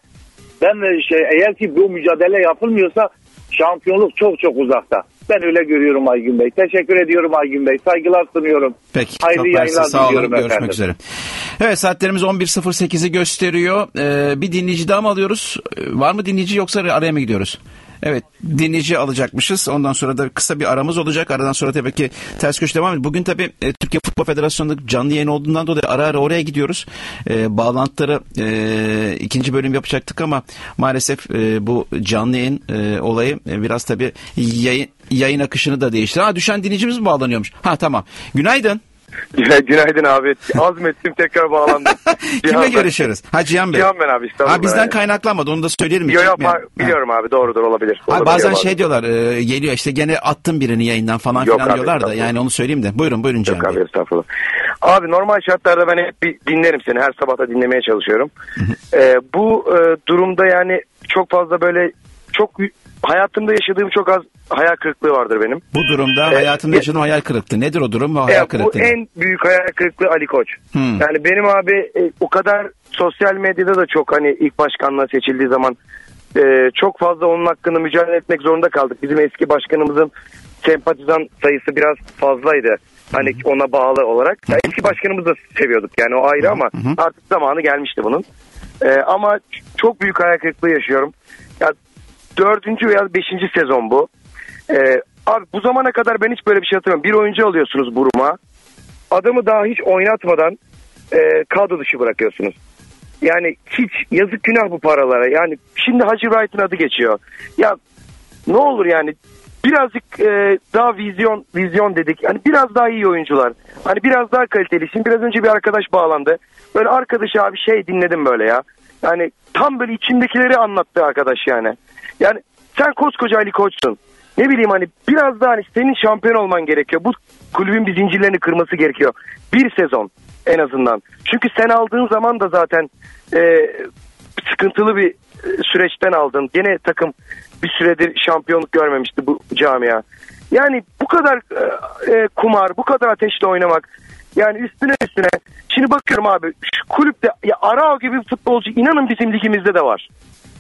ben şey, eğer ki bu mücadele yapılmıyorsa şampiyonluk çok çok uzakta. Ben öyle görüyorum Aygün Bey. Teşekkür ediyorum Aygün Bey. Saygılar sunuyorum. Peki. Hayırlı yayınlar sağ olun. diliyorum Görüşmek efendim. üzere. Evet, saatlerimiz on bir sıfır sekizi gösteriyor. Ee, bir dinleyici daha mı alıyoruz? Ee, var mı dinleyici yoksa araya mı gidiyoruz? Evet, dinleyici alacakmışız. Ondan sonra da kısa bir aramız olacak. Aradan sonra tabii ki Ters Köşe devam ediyor. Bugün tabii e, Türkiye Futbol Federasyonu'nda canlı yayın olduğundan dolayı ara ara oraya gidiyoruz. E, bağlantıları e, ikinci bölüm yapacaktık ama maalesef e, bu canlı yayın e, olayı e, biraz tabii yayın, yayın akışını da değiştirdi. Ha, düşen dinleyicimiz mi bağlanıyormuş? Ha, tamam. Günaydın. Günaydın abi. Azmettim, tekrar bağlandım. Kimle görüşüyoruz? Ha, Cihan Bey. Cihan ben abi. Ha, bizden yani kaynaklanmadı, onu da söyleyelim. Yok yok, biliyorum ha. Abi, doğrudur, olabilir. Ha, olabilir bazen abi. şey diyorlar, e, geliyor işte gene attım birini yayından falan yok filan abi, diyorlar da yani onu söyleyeyim de. Buyurun buyurun Cihan Bey. Yok Bey. abi, estağfurullah. Abi normal şartlarda ben hep bir dinlerim seni. Her sabah da dinlemeye çalışıyorum. ee, bu e, durumda yani çok fazla böyle çok hayatımda yaşadığım çok az hayal kırıklığı vardır benim. Bu durumda ee, hayatımda yaşadığım hayal kırıklığı. Nedir o durum ve hayal e, kırıklığı? Bu en büyük hayal kırıklığı Ali Koç. Hmm. Yani benim abi e, o kadar sosyal medyada da çok hani ilk başkanlığa seçildiği zaman e, çok fazla onun hakkında mücadele etmek zorunda kaldık. Bizim eski başkanımızın sempatizan sayısı biraz fazlaydı. Hani hmm. ona bağlı olarak. Yani eski başkanımızı da seviyorduk yani, o ayrı hmm. ama hmm. artık zamanı gelmişti bunun. E, ama çok büyük hayal kırıklığı yaşıyorum. Ya dördüncü veya beşinci sezon bu. Ee, abi bu zamana kadar ben hiç böyle bir şey hatırlamıyorum. Bir oyuncu alıyorsunuz Buruma. Adamı daha hiç oynatmadan e, kadro dışı bırakıyorsunuz. Yani hiç yazık günah bu paralara. Yani şimdi Hacı Wright'ın adı geçiyor. Ya ne olur yani birazcık e, daha vizyon vizyon dedik. Hani biraz daha iyi oyuncular. Hani biraz daha kaliteli. Şimdi biraz önce bir arkadaş bağlandı. Böyle arkadaşı abi şey dinledim böyle ya. Yani tam böyle içimdekileri anlattı arkadaş yani. Yani sen koskoca Ali Koç'sun. Ne bileyim hani biraz daha hani senin şampiyon olman gerekiyor. Bu kulübün bir zincirlerini kırması gerekiyor. Bir sezon en azından. Çünkü sen aldığın zaman da zaten e, sıkıntılı bir süreçten aldın. Gene takım bir süredir şampiyonluk görmemişti bu camia. Yani bu kadar e, kumar, bu kadar ateşle oynamak. Yani üstüne üstüne. Şimdi bakıyorum abi şu kulüpte ya Arao gibi bir futbolcu inanın bizim ligimizde de var.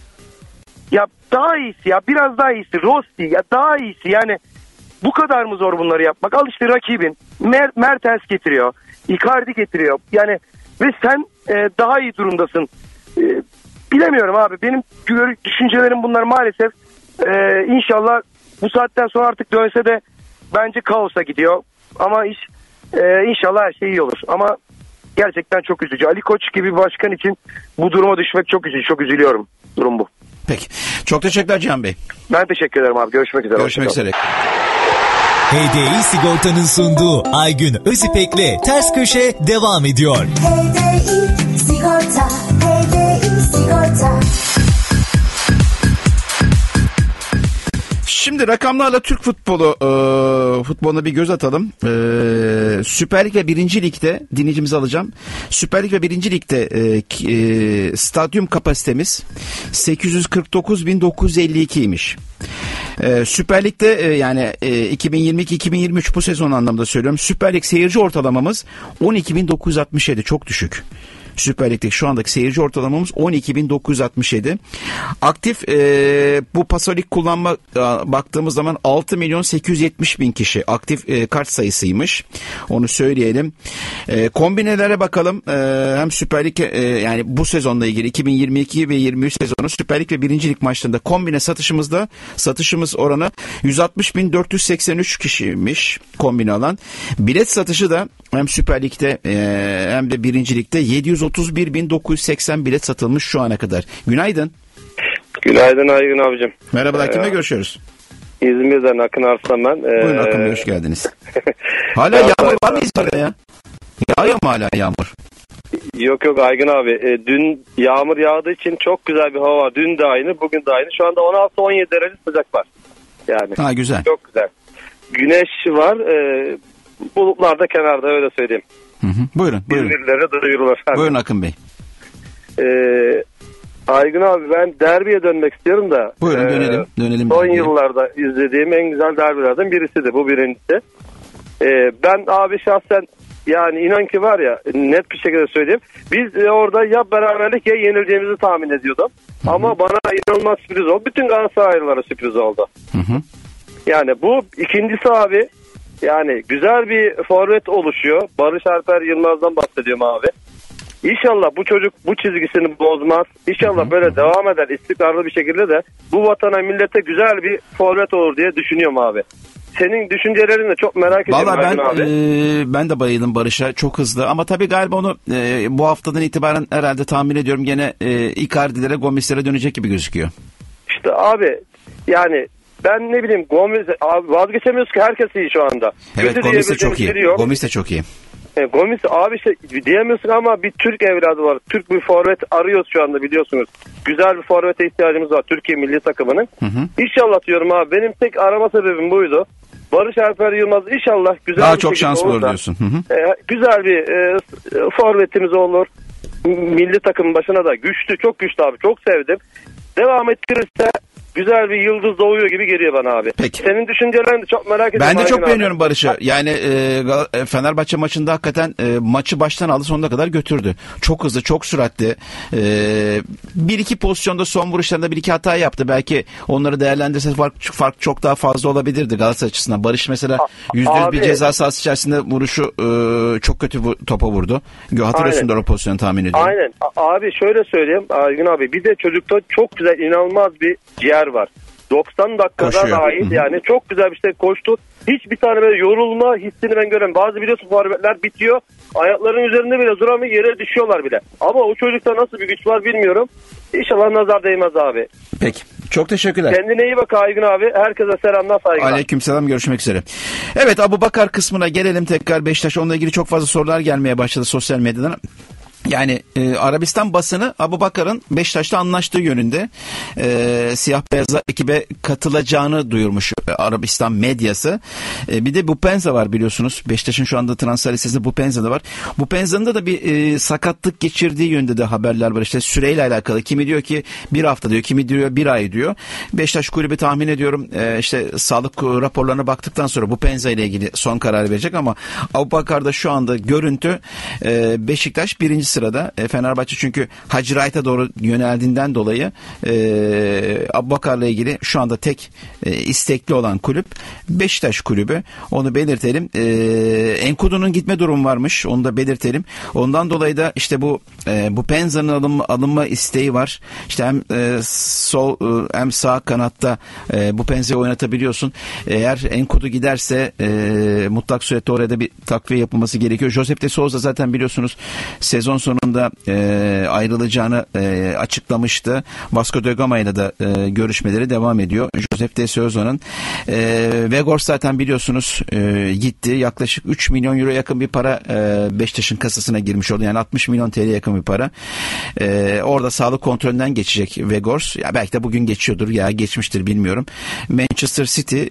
Ya daha iyisi ya biraz daha iyisi Rossi ya daha iyisi yani bu kadar mı zor bunları yapmak? Al işte rakibin Mer- Mertens getiriyor, Icardi getiriyor yani ve sen e, daha iyi durumdasın. E, bilemiyorum abi, benim düşüncelerim bunlar maalesef. E, inşallah bu saatten sonra artık dönse de bence kaosa gidiyor ama iş e, inşallah her şey iyi olur ama gerçekten çok üzücü. Ali Koç gibi bir başkan için bu duruma düşmek çok üzücü, çok üzülüyorum, durum bu. Peki. Çok teşekkürler Cihan Bey. Ben teşekkür ederim abi. Görüşmek üzere. Görüşmek üzere. H D I Sigorta'nın sunduğu Aygün Özipek'le Ters Köşe devam ediyor. H D I Sigorta, H D I Sigorta. Şimdi rakamlarla Türk futbolu e, futboluna bir göz atalım. E, Süper Lig ve birinci Lig'de dinleyicimizi alacağım. Süper Lig ve birinci Lig'de e, e, stadyum kapasitemiz sekiz yüz kırk dokuz bin dokuz yüz elli ikiymiş. Ee, Süper Lig'de e, yani e, iki bin yirmi iki iki bin yirmi üç bu sezon anlamda söylüyorum. Süper Lig seyirci ortalamamız on iki bin dokuz yüz altmış yedi, çok düşük. Süper Lig'deki şu andaki seyirci ortalamamız on iki bin dokuz yüz altmış yedi. Aktif e, bu pasolik kullanma e, baktığımız zaman altı milyon sekiz yüz yetmiş bin kişi aktif e, kart sayısıymış. Onu söyleyelim. E, kombinelere bakalım. E, hem Süper Lig e, yani bu sezonla ilgili iki bin yirmi iki ve yirmi üç sezonu Süper Lig ve birinci Lig maçlarında kombine satışımızda satışımız oranı yüz altmış bin dört yüz seksen üç kişiymiş kombine alan. Bilet satışı da hem Süper Lig'de e, hem de birinci Lig'de yedi yüz otuz bir bin dokuz yüz seksen bilet satılmış şu ana kadar. Günaydın. Günaydın Aygün abicim. Merhabalar, ee, kimle görüşüyoruz? İzmir'den Akın Arslan ben. Ee... Buyurun Akın Bey, hoş geldiniz. Hala yağmur var mı İzmir'de ya? Yağıyor mu hala yağmur? Yok yok Aygün abi. E, dün yağmur yağdığı için çok güzel bir hava var. Dün de aynı, bugün de aynı. Şu anda on altı on yedi derece sıcak var. Yani. Ha, güzel. Çok güzel. Güneş var. E, bulutlar da kenarda, öyle söyleyeyim. Hı hı. Buyurun. buyurun. İzmirlilere duyurulur efendim. Buyurun Akın Bey. Ee, Aygün abi, ben derbiye dönmek istiyorum da. Buyurun dönelim. dönelim son derbiye. yıllarda izlediğim en güzel derbilerden birisidir. Bu birincisi. Ee, ben abi şahsen yani inan ki var ya, net bir şekilde söyleyeyim. Biz e, orada ya beraberlik ya yenileceğimizi tahmin ediyordum. Hı-hı. Ama bana inanılmaz sürpriz oldu. Bütün Galatasaraylılara sürpriz oldu. Hı-hı. Yani bu ikincisi abi. Yani güzel bir forvet oluşuyor. Barış Alper Yılmaz'dan bahsediyorum abi. İnşallah bu çocuk bu çizgisini bozmaz. İnşallah böyle devam eder istikrarlı bir şekilde de bu vatana millete güzel bir forvet olur diye düşünüyorum abi. Senin düşüncelerini de çok merak ediyorum. Valla ben abi. E, ben de bayıldım Barış'a, çok hızlı ama tabii galiba onu e, bu haftadan itibaren herhalde tahmin ediyorum gene e, Icardi'lere, Gomis'lere dönecek gibi gözüküyor. İşte abi yani ben ne bileyim Gomis abi, vazgeçemiyoruz ki, herkes iyi şu anda. Evet, Kötü Gomis de çok iyi. Gomis de çok iyi. E, Gomis abi işte diyemiyorsun ama bir Türk evladı var. Türk bir forvet arıyoruz şu anda, biliyorsunuz. Güzel bir forvete ihtiyacımız var Türkiye milli takımının. Hı hı. İnşallah diyorum abi, benim tek arama sebebim buydu. Barış Alper Yılmaz inşallah güzel daha bir çok şans olur diyorsun. Hı hı. E, güzel bir e, forvetimiz olur. Milli takımın başına da güçlü, çok güçlü abi, çok sevdim. Devam ettirirse güzel bir yıldız doğuyor gibi geliyor bana abi. Peki. Senin düşüncelerini de çok merak ediyorum. Ben de çok abi. beğeniyorum Barış'ı. Yani e, Fenerbahçe maçında hakikaten e, maçı baştan aldı, sonuna kadar götürdü. Çok hızlı, çok süratli. E, bir iki pozisyonda, son vuruşlarında bir iki hata yaptı. Belki onları değerlendirse fark, fark çok daha fazla olabilirdi Galatasaray açısından. Barış mesela yüzde yüz bir ceza sahası içerisinde vuruşu e, çok kötü bu, topa vurdu. Hatırlıyorsun da o pozisyonu, tahmin ediyorum. Aynen. Abi şöyle söyleyeyim Aygün abi, bir de çocukta çok güzel, inanılmaz bir ciğer var. doksan dakikada dahil yani çok güzel bir şey koştu. Hiçbir tane böyle yorulma hissini ben göremiyorum. Bazı biliyorsun forvetler bitiyor. Ayaklarının üzerinde bile duramıyor, yere düşüyorlar bile. Ama o çocukta nasıl bir güç var bilmiyorum. İnşallah nazar değmez abi. Peki. Çok teşekkürler. Kendine iyi bak Aygün abi. Herkese selamlar, saygılar. Aleykümselam, görüşmek üzere. Evet, Abubakar kısmına gelelim tekrar. Beşiktaş, onunla ilgili çok fazla sorular gelmeye başladı sosyal medyadan. Yani e, Arabistan basını Abubakar'ın Beşiktaş'ta anlaştığı yönünde e, siyah beyaz ekibe katılacağını duyurmuş e, Arabistan medyası. E, bir de Bupenza var biliyorsunuz. Beşiktaş'ın şu anda transfer listesinde Bupenza da var. Bupenza'nın da, da bir e, sakatlık geçirdiği yönde de haberler var. İşte süreyle alakalı. Kimi diyor ki bir hafta diyor, kimi diyor bir ay diyor. Beşiktaş kulübü tahmin ediyorum e, işte sağlık raporlarına baktıktan sonra Bupenza ile ilgili son karar verecek ama Abubakar'da şu anda görüntü e, Beşiktaş birinci sırada. E, Fenerbahçe çünkü Hacı Wright'a doğru yöneldiğinden dolayı e, Abubakar'la ilgili şu anda tek e, istekli olan kulüp Beşiktaş kulübü. Onu belirtelim. E, Enkudu'nun gitme durumu varmış. Onu da belirtelim. Ondan dolayı da işte bu e, bu Penza'nın alınma, alınma isteği var. İşte hem e, sol e, hem sağ kanatta e, bu Penza'yı oynatabiliyorsun. Eğer Enkudu giderse e, mutlak surette oraya da bir takviye yapılması gerekiyor. Josep de Souza zaten biliyorsunuz sezon sonunda e, ayrılacağını e, açıklamıştı. Vasco da Gama ile de e, görüşmeleri devam ediyor. Josep de Souza'nın E, Vegors zaten biliyorsunuz e, gitti. Yaklaşık üç milyon euro yakın bir para e, Beşiktaş'ın kasasına girmiş oldu. Yani altmış milyon T L yakın bir para. E, orada sağlık kontrolünden geçecek Vegors. Ya belki de bugün geçiyordur ya geçmiştir bilmiyorum. Manchester City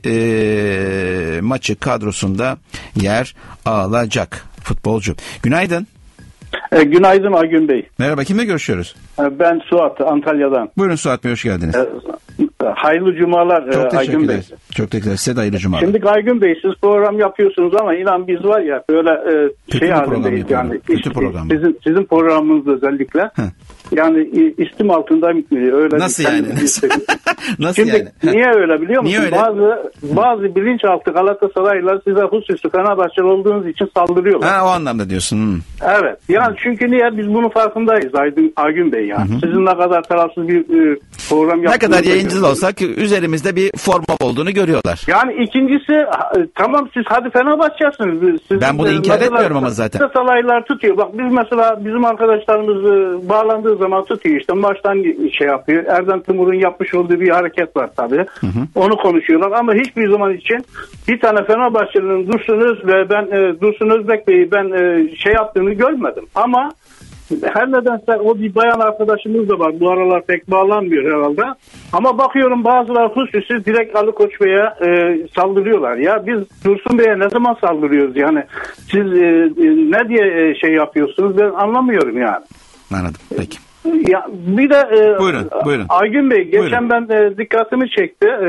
e, maçı kadrosunda yer alacak futbolcu. Günaydın. E, günaydın Aygün Bey. Merhaba, kimle görüşüyoruz? E, ben Suat, Antalya'dan. Buyurun Suat Bey, hoş geldiniz. E, hayırlı cumalar Çok e, Aygün Bey. Çok teşekkür ederiz. Size de hayırlı cumalar. Şimdi Aygün Bey, siz program yapıyorsunuz ama inan biz var ya böyle e, Kötü şey halindeyiz yani. Kötü İşte, program. sizin, sizin programınız özellikle. Heh. Yani istim altında öyle. Nasıl yani? Nasıl Şimdi yani? Niye öyle biliyor musun? Niye öyle? Bazı bazı bilinçaltı Galatasaraylılar size hususi Fenerbahçeli olduğunuz için saldırıyorlar. Ha, o anlamda diyorsun. Hmm. Evet. Yani çünkü niye? Biz bunun farkındayız Aydın, Aygün Bey yani. Hı hı. Sizin ne kadar tarafsız bir e, program yaptığınızı... Ne kadar yayıncı olsak üzerimizde bir forma olduğunu görüyorlar. Yani ikincisi tamam siz hadi Fenerbahçe'siniz. Siz, ben bunu inkar etmiyorum ama zaten. Salaylar tutuyor. Bak biz mesela bizim arkadaşlarımız bağlandığı zaman tutuyor işte maçtan şey yapıyor. Erdem Timur'un yapmış olduğu bir hareket var tabii. Hı hı. Onu konuşuyorlar ama hiçbir zaman için bir tane Fenerbahçeli'nin Dursun Öz ve ben e, Dursun Özbek Bey'i ben e, şey yaptığını görmedim. Ama her nedense o bir bayan arkadaşımız da var. Bu aralar pek bağlanmıyor herhalde. Ama bakıyorum bazıları hususi direkt Ali Koç Bey'e e, saldırıyorlar. Ya biz Dursun Bey'e ne zaman saldırıyoruz yani? Siz e, e, ne diye e, şey yapıyorsunuz ben anlamıyorum yani. Anladım. Peki. Ya bir de e, buyurun, buyurun. Aygün Bey geçen buyurun. ben e, dikkatimi çekti. E,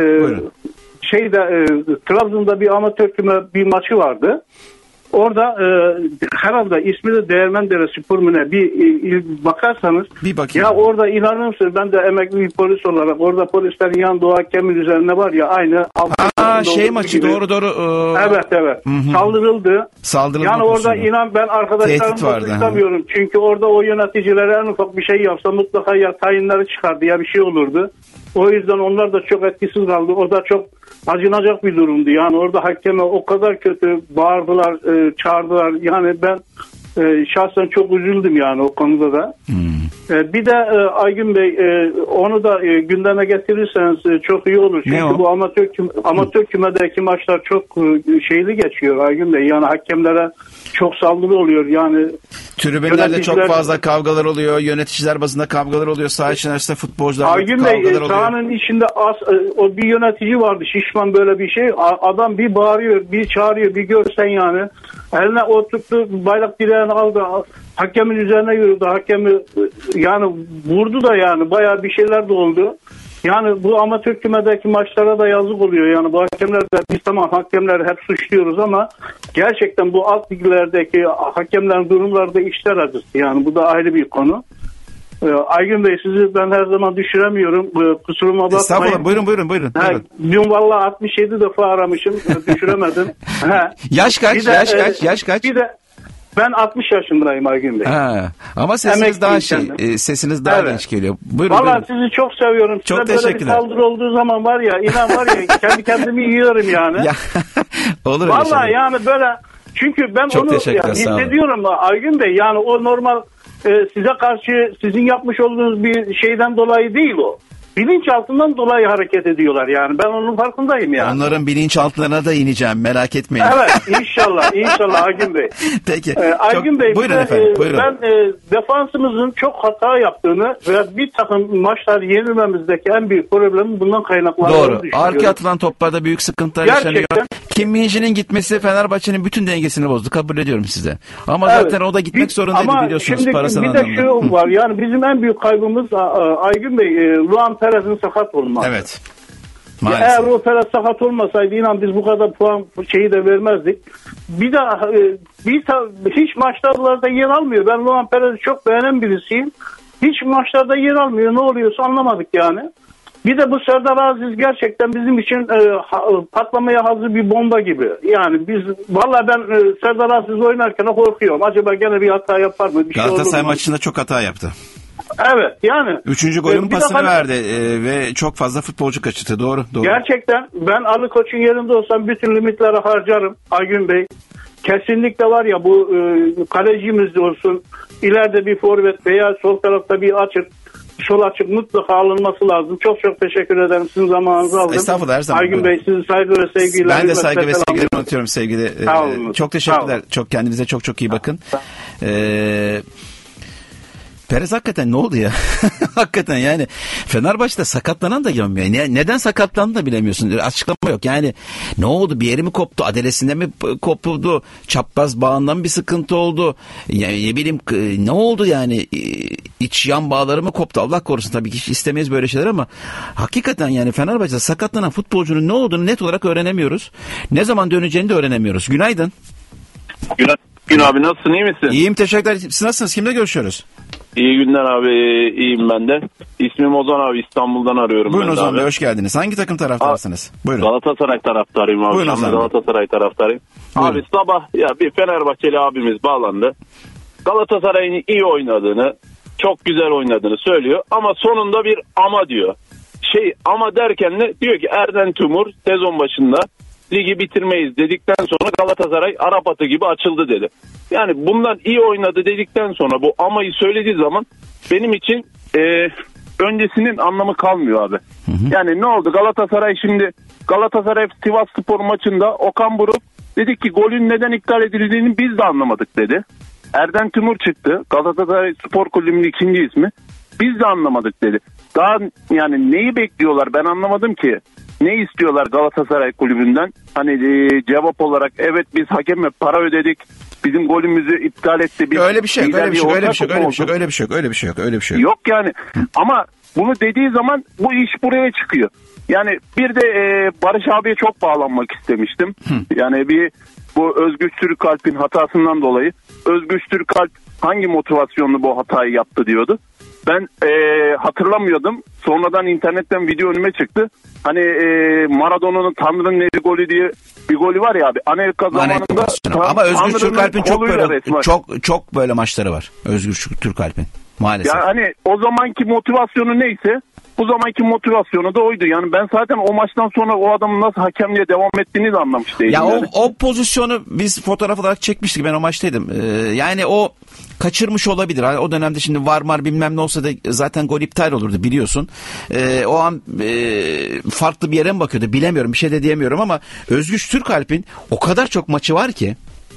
şeyde e, Trabzon'da bir amatör küme bir maçı vardı. Orada e, herhalde ismi de Değirmendere Spor mu ne bir e, bakarsanız bir bakayım. Ya orada inanır mısınız ben de emekli bir polis olarak orada polislerin yan doğa hakemin üzerine var ya aynı Aa, şey maçı gibi. doğru doğru. Ee... Evet evet. Hı-hı. Saldırıldı. Saldırıldı. Yani orada inan ben arkadaşlarımla tutamıyorum. Çünkü orada o yöneticilere en ufak bir şey yapsa mutlaka ya tayinleri çıkardı ya bir şey olurdu. O yüzden onlar da çok etkisiz kaldı. O da çok acınacak bir durumdu. Yani orada hakeme o kadar kötü bağırdılar, e, çağırdılar. Yani ben e, şahsen çok üzüldüm yani o konuda da. Hmm. E, bir de e, Aygün Bey e, onu da e, gündeme getirirseniz e, çok iyi olur. Çünkü bu amatör küm, amatör kümedeki maçlar çok e, şeyli geçiyor Aygün Bey. Yani hakemlere çok saldırı oluyor. Yani tribünlerde çok fazla kavgalar oluyor. Yöneticiler bazında kavgalar oluyor. Saha içerisinde futbolcular Aygün Bey sahanın içinde az, o bir yönetici vardı. Şişman böyle bir şey. Adam bir bağırıyor, bir çağırıyor, bir görsen yani. Eline oturttu, bayrak direğini aldı. Hakemin üzerine yürüdü. Hakemi yani vurdu da yani bayağı bir şeyler de oldu. Yani bu amatör kümedeki maçlara da yazık oluyor. Yani bu hakemler de biz tamam hakemleri hep suçluyoruz ama gerçekten bu alt liglerdeki hakemlerin durumları da işler acısı. Yani bu da ayrı bir konu. Ee, Aygün Bey sizi ben her zaman düşüremiyorum. Ee, kusuruma bakmayın. Estağfurullah buyurun buyurun buyurun. He, dün valla altmış yedi defa aramışım. Düşüremedim. He. Yaş kaç? De, yaş kaç? Yaş kaç? Bir de ben altmış yaşındayım Aygün Bey. Ha, ama sesiniz Emek daha şey, e, sesiniz daha evet. genç geliyor. Buyurun. Valla sizi çok seviyorum. Çok Size teşekkürler. Böyle bir saldırı olduğu zaman var ya, inan var ya kendi kendimi yiyorum yani. Ya, olur öyle Valla şey. yani böyle çünkü ben çok onu yani, hissediyorum Aygün Bey. Yani o normal e, size karşı sizin yapmış olduğunuz bir şeyden dolayı değil o. Bilinçaltından dolayı hareket ediyorlar yani. Ben onun farkındayım yani. Onların bilinçaltlarına da ineceğim. Merak etmeyin. Evet inşallah. inşallah Aygün Bey. Peki. Ee, Aygün Bey buyurun de, efendim. Buyurun. Ben e, defansımızın çok hata yaptığını ve bir takım maçlar yenilmemizdeki en büyük problemin bundan kaynaklandığını Doğru. düşünüyorum. Arka atılan toplarda büyük sıkıntılar yaşanıyor. Kim Min-ji'nin gitmesi Fenerbahçe'nin bütün dengesini bozdu. Kabul ediyorum size. Ama evet. zaten o da gitmek bir, zorundaydı biliyorsunuz parasının anlamında. Ama şimdi bir de şu var. Hı. Yani bizim en büyük kaybımız Aygün Bey, Luan Perez'in sakat olması. Evet. Maalesef. Eğer o Perez sakat olmasaydı inan biz bu kadar puan şeyi de vermezdik. Bir daha bir hiç maçlarda yer almıyor. Ben Luan Perez'i çok beğenen birisiyim. Hiç maçlarda yer almıyor. Ne oluyorsa anlamadık yani. Bir de bu Serdar Aziz gerçekten bizim için e, ha, patlamaya hazır bir bomba gibi. Yani biz valla ben e, Serdar Aziz oynarken korkuyorum. Acaba gene bir hata yapar mı? Bir Galatasaray şey maçında çok hata yaptı. Evet yani. Üçüncü golün e, pasını hani, verdi e, ve çok fazla futbolcu kaçırdı. Doğru, doğru. Gerçekten ben Ali Koç'un yerinde olsam bütün limitleri harcarım Aygün Bey. Kesinlikle var ya bu e, kalecimiz de olsun, ileride bir forvet veya sol tarafta bir açık, yol açık mutlaka alınması lazım. Çok çok teşekkür ederim. Sizin zamanınızı aldım. Estağfurullah, her zaman. Aygün Bey, sizi saygı ve sevgiyle. Ben de saygı ve sevgilerimi unutuyorum sevgili. Sağ olun. Çok teşekkürler. Çok kendinize çok çok iyi bakın. Eee Perez hakikaten ne oldu ya? Hakikaten yani Fenerbahçe'de sakatlanan da görmüyor. Ne, neden sakatlandığını da bilemiyorsun. Açıklama yok. Yani ne oldu? Bir yeri mi koptu? Adelesinde mi kopuldu? Çapraz bağından bir sıkıntı oldu? Yani ne bileyim ne oldu yani? İç yan bağları mı koptu? Allah korusun, tabii ki hiç istemeyiz böyle şeyler ama hakikaten yani Fenerbahçe'de sakatlanan futbolcunun ne olduğunu net olarak öğrenemiyoruz. Ne zaman döneceğini de öğrenemiyoruz. Günaydın. Günaydın. Gün abi, nasılsın, iyi misin? İyiyim, teşekkürler. Siz nasılsınız? Kimle görüşüyoruz? İyi günler abi, iyiyim ben de. İsmim Ozan abi, İstanbul'dan arıyorum. Buyurun Ozan abi. Bey, hoş geldiniz. Hangi takım taraftarısınız? Buyurun. Galatasaray taraftarıyım abi. Buyurun Ozan Bey. Galatasaray taraftarıyım. Buyurun. Abi sabah ya bir Fenerbahçeli abimiz bağlandı. Galatasaray'ın iyi oynadığını, çok güzel oynadığını söylüyor ama sonunda bir ama diyor. Şey ama derken ne? Diyor ki Erden Timur sezon başında ligi bitirmeyiz dedikten sonra Galatasaray Arap atı gibi açıldı dedi. Yani bundan iyi oynadı dedikten sonra bu amayı söylediği zaman benim için e, öncesinin anlamı kalmıyor abi. Hı hı. Yani ne oldu? Galatasaray şimdi Galatasaray Sivasspor maçında Okan Buruk dedi ki golün neden iptal edildiğini biz de anlamadık dedi. Erden Timur çıktı. Galatasaray Spor Kulübü'nün ikinci ismi. Biz de anlamadık dedi. Daha yani neyi bekliyorlar ben anlamadım ki. Ne istiyorlar Galatasaray Kulübü'nden? Hani e, cevap olarak evet biz hakeme para ödedik. Bizim golümüzü iptal etti. Biz öyle bir şey yok, öyle bir şey yok, öyle bir şey yok, öyle bir şey yok, öyle bir şey yok, öyle bir şey yok, öyle bir şey yok. Yok yani. Ama bunu dediği zaman bu iş buraya çıkıyor. Yani bir de e, Barış abiye çok bağlanmak istemiştim. Hı. Yani bir bu Özgüç Türkalp'in hatasından dolayı Özgüç Türkalp hangi motivasyonla bu hatayı yaptı diyordu. Ben e, hatırlamıyordum. Sonradan internetten video önüme çıktı. Hani e, Maradona'nın Tanrı'nın neri golü diye bir golü var ya abi. Amerika zamanında. Ama Özgür Türkalp'in çok böyle çok çok böyle maçları var. Özgür Türkalp'in maalesef. Yani hani o zamanki motivasyonu neyse bu zamanki motivasyonu da oydu. Yani ben zaten o maçtan sonra o adamın nasıl hakemliğe devam ettiğini de anlamış değilim. Ya yani. o, o pozisyonu biz fotoğraf olarak çekmiştik. Ben o maçtaydım. Ee, yani o kaçırmış olabilir. Yani o dönemde şimdi var mar bilmem ne olsa da zaten gol iptal olurdu biliyorsun. Ee, o an e, farklı bir yere mi bakıyordu bilemiyorum. Bir şey de diyemiyorum ama Özgür Türkalp'in o kadar çok maçı var ki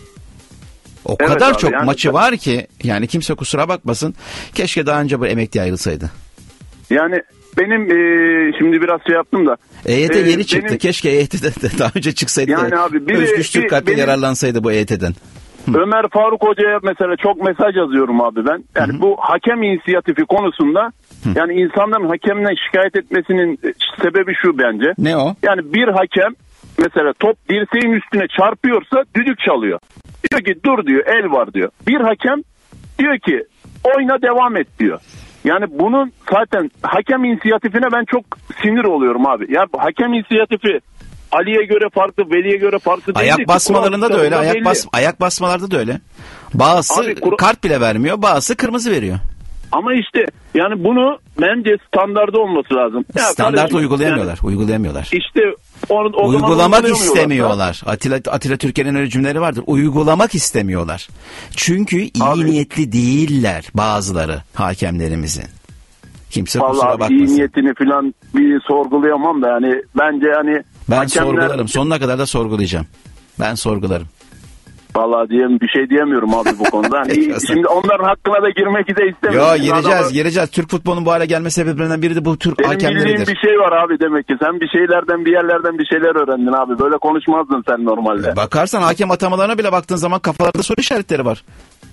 o evet kadar abi, çok yani maçı var ki yani kimse kusura bakmasın. Keşke daha önce bu emekli ayrılsaydı. Yani benim e, şimdi biraz şey yaptım da. E Y T e, yeni çıktı. Benim, Keşke E Y T'den daha önce çıksaydı. Yani abi, bir Özgür Türkalp'ten yararlansaydı bu E Y T'den. Hı. Ömer Faruk Hoca'ya mesela çok mesaj yazıyorum abi ben. Yani hı hı. Bu hakem inisiyatifi konusunda hı. yani insanların hakemden şikayet etmesinin sebebi şu bence. Ne o? Yani bir hakem mesela top dirseğin üstüne çarpıyorsa düdük çalıyor. Diyor ki dur diyor, el var diyor. Bir hakem diyor ki oyna devam et diyor. Yani bunun zaten hakem inisiyatifine ben çok sinir oluyorum abi. Ya hakem inisiyatifi Ali'ye göre farklı, Veli'ye göre farklı değil. Ayak basmalarında da öyle. Ayak bas ayak basmalarda da öyle. Bazısı abi, kur- kart bile vermiyor, bazısı kırmızı veriyor. Ama işte yani bunu bence standardı olması lazım. Ya standart uygulayamıyorlar, yani, uygulayamıyorlar. İşte o, o uygulamak istemiyorlar. Atilla Atilla Türkiye'nin öyle cümleleri vardır. Uygulamak istemiyorlar. Çünkü iyi abi, niyetli değiller bazıları hakemlerimizin. Kimse kusura bakmasın. İyi niyetini falan bir sorgulayamam da yani bence hani ben hakemler... sorgularım. Sonuna kadar da sorgulayacağım. Ben sorgularım. Vallahi diyeyim bir şey diyemiyorum abi bu konuda. Hani şimdi onların hakkına da girmek de istemiyorum. Yo gireceğiz, adamı... gireceğiz. Türk futbolunun bu hale gelme sebeplerinden biri de bu Türk Benim hakemleridir. Benim bildiğim bir şey var abi demek ki. Sen bir şeylerden bir yerlerden bir şeyler öğrendin abi. Böyle konuşmazdın sen normalde. Bakarsan hakem atamalarına bile baktığın zaman kafalarda soru işaretleri var.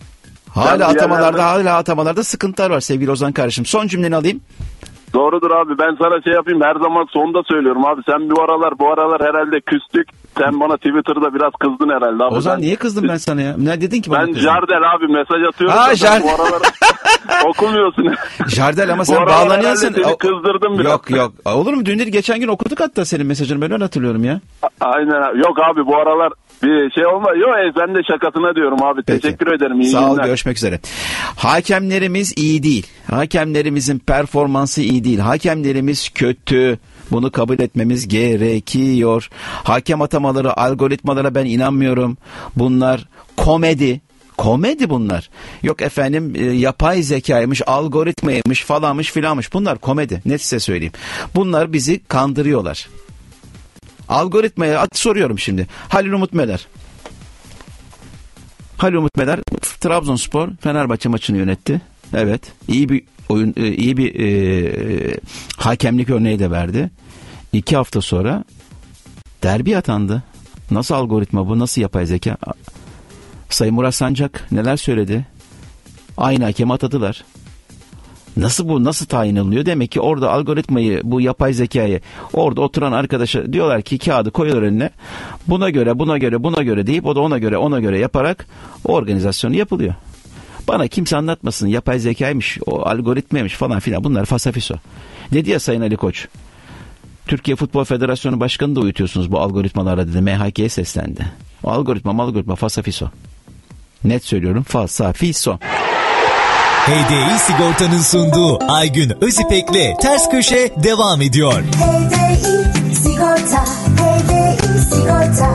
Hala atamalarda, yerlerden... hala atamalarda sıkıntılar var sevgili Ozan kardeşim. Son cümleni alayım. Doğrudur abi, ben sana şey yapayım, her zaman sonda söylüyorum abi, sen bu aralar bu aralar herhalde küstük, sen bana Twitter'da biraz kızdın herhalde abi. Ozan ben, niye kızdım ben sana ya? Ne dedin ki bana? Ben Jardel abi mesaj atıyorum ha, da Jardel. bu aralar okumuyorsun. Jardel ama sen bağlanıyorsun. Seni kızdırdım biraz. Yok yok olur mu, dün değil geçen gün okuduk hatta senin mesajını, ben öyle hatırlıyorum ya. Aynen abi. Yok abi bu aralar bir şey olma. Yok e, ben de şakasına diyorum abi. Peki. Teşekkür ederim. İyi Sağ ol, günler. görüşmek üzere. Hakemlerimiz iyi değil. Hakemlerimizin performansı iyi değil. Hakemlerimiz kötü. Bunu kabul etmemiz gerekiyor. Hakem atamaları, algoritmalara ben inanmıyorum. Bunlar komedi. Komedi bunlar. Yok efendim e, yapay zekaymış, algoritmaymış falanmış filanmış. Bunlar komedi. Net size söyleyeyim. Bunlar bizi kandırıyorlar. Algoritmaya soruyorum şimdi. Halil Umut Meler. Halil Umut Meler Trabzonspor Fenerbahçe maçını yönetti. Evet. İyi bir oyun, iyi bir e, hakemlik örneği de verdi. İki hafta sonra derbi atandı. Nasıl algoritma bu? Nasıl yapay zeka? Sayın Murat Sancak neler söyledi? Aynı hakemi atadılar. Nasıl bu? Nasıl tayin alınıyor? Demek ki orada algoritmayı, bu yapay zekayı orada oturan arkadaşa diyorlar ki kağıdı koyuyorlar önüne. Buna göre, buna göre, buna göre deyip o da ona göre, ona göre yaparak o organizasyonu yapılıyor. Bana kimse anlatmasın yapay zekaymış, o algoritmaymış falan filan. Bunlar fasafiso. Dedi ya Sayın Ali Koç. Türkiye Futbol Federasyonu Başkanı da uyutuyorsunuz bu algoritmalara dedi. M H K'ye seslendi. O algoritma, algoritma fasafiso. Net söylüyorum fasafiso. H D I Sigorta'nın sunduğu Aygün Özipek'le Ters Köşe devam ediyor. H D I Sigorta, H D I Sigorta.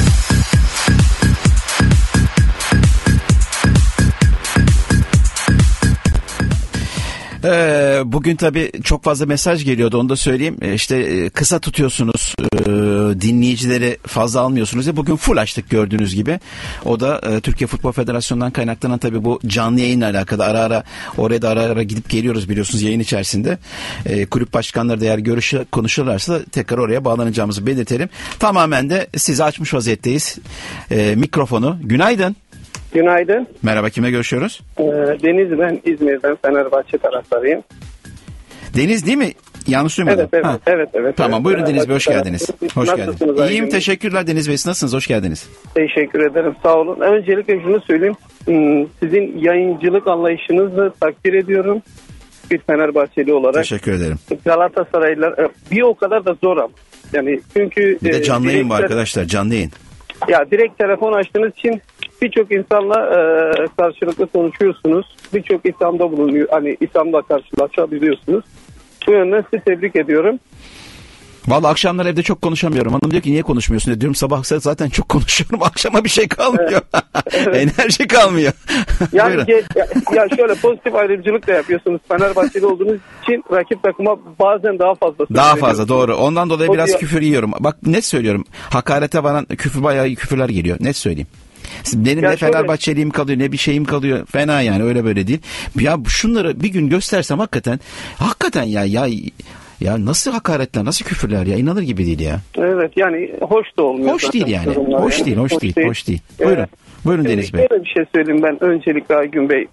Ee, bugün tabii çok fazla mesaj geliyordu, onu da söyleyeyim. Ee, işte kısa tutuyorsunuz, e, dinleyicileri fazla almıyorsunuz. E, bugün full açtık gördüğünüz gibi. O da e, Türkiye Futbol Federasyonu'ndan kaynaklanan tabii bu canlı yayınla alakalı. Ara ara oraya da ara ara gidip geliyoruz biliyorsunuz yayın içerisinde. E, kulüp başkanları da eğer görüşü konuşurlarsa tekrar oraya bağlanacağımızı belirtelim. Tamamen de sizi açmış vaziyetteyiz. E, mikrofonu. Günaydın. Günaydın. Merhaba, kimle görüşüyoruz? Ee, Deniz, ben İzmir'den Fenerbahçe taraftarıyım. Deniz değil mi? Yanlış duymadım. Evet, evet, ha. evet, evet. Tamam, evet. buyurun Deniz Bey, hoş geldiniz. Hoş Nasılsınız? geldiniz. İyiyim, Aygün? teşekkürler Deniz Bey. Nasılsınız? Hoş geldiniz. Teşekkür ederim, sağ olun. Öncelikle şunu söyleyeyim. Sizin yayıncılık anlayışınızı takdir ediyorum. Bir Fenerbahçeli olarak. Teşekkür ederim. Galatasaraylılar bir o kadar da zor ama. Yani çünkü bir de canlı yayın var direkt, arkadaşlar, canlı yayın. Ya direkt telefon açtığınız için birçok insanla e, karşılıklı konuşuyorsunuz. Birçok İslam'da bulunuyor. Hani İslam'la karşılaşabiliyorsunuz. Bu yönden sizi tebrik ediyorum. Vallahi akşamlar evde çok konuşamıyorum. Hanım diyor ki niye konuşmuyorsun diyor. Diyorum sabah zaten çok konuşuyorum. Akşama bir şey kalmıyor. Evet. Enerji kalmıyor. Yani ge- ya, ya şöyle pozitif ayrımcılık da yapıyorsunuz. Fenerbahçeli olduğunuz için rakip takıma bazen daha fazla. Daha fazla, doğru. Ondan dolayı o biraz diyor. küfür yiyorum. Bak net söylüyorum. Hakarete varan küfür, bayağı küfürler geliyor. Net söyleyeyim. Benim ya ne Fenerbahçeliğim kalıyor ne bir şeyim kalıyor. Fena yani, öyle böyle değil. Ya şunları bir gün göstersem hakikaten hakikaten ya ya ya nasıl hakaretler, nasıl küfürler ya, inanır gibi değil ya. Evet, yani hoş da olmuyor. Hoş değil yani. Hoş yani. değil, hoş, hoş değil, değil, hoş değil. Buyurun. Evet. Buyurun Deniz Bey. Böyle bir şey söyleyeyim ben öncelikle Aygün Bey.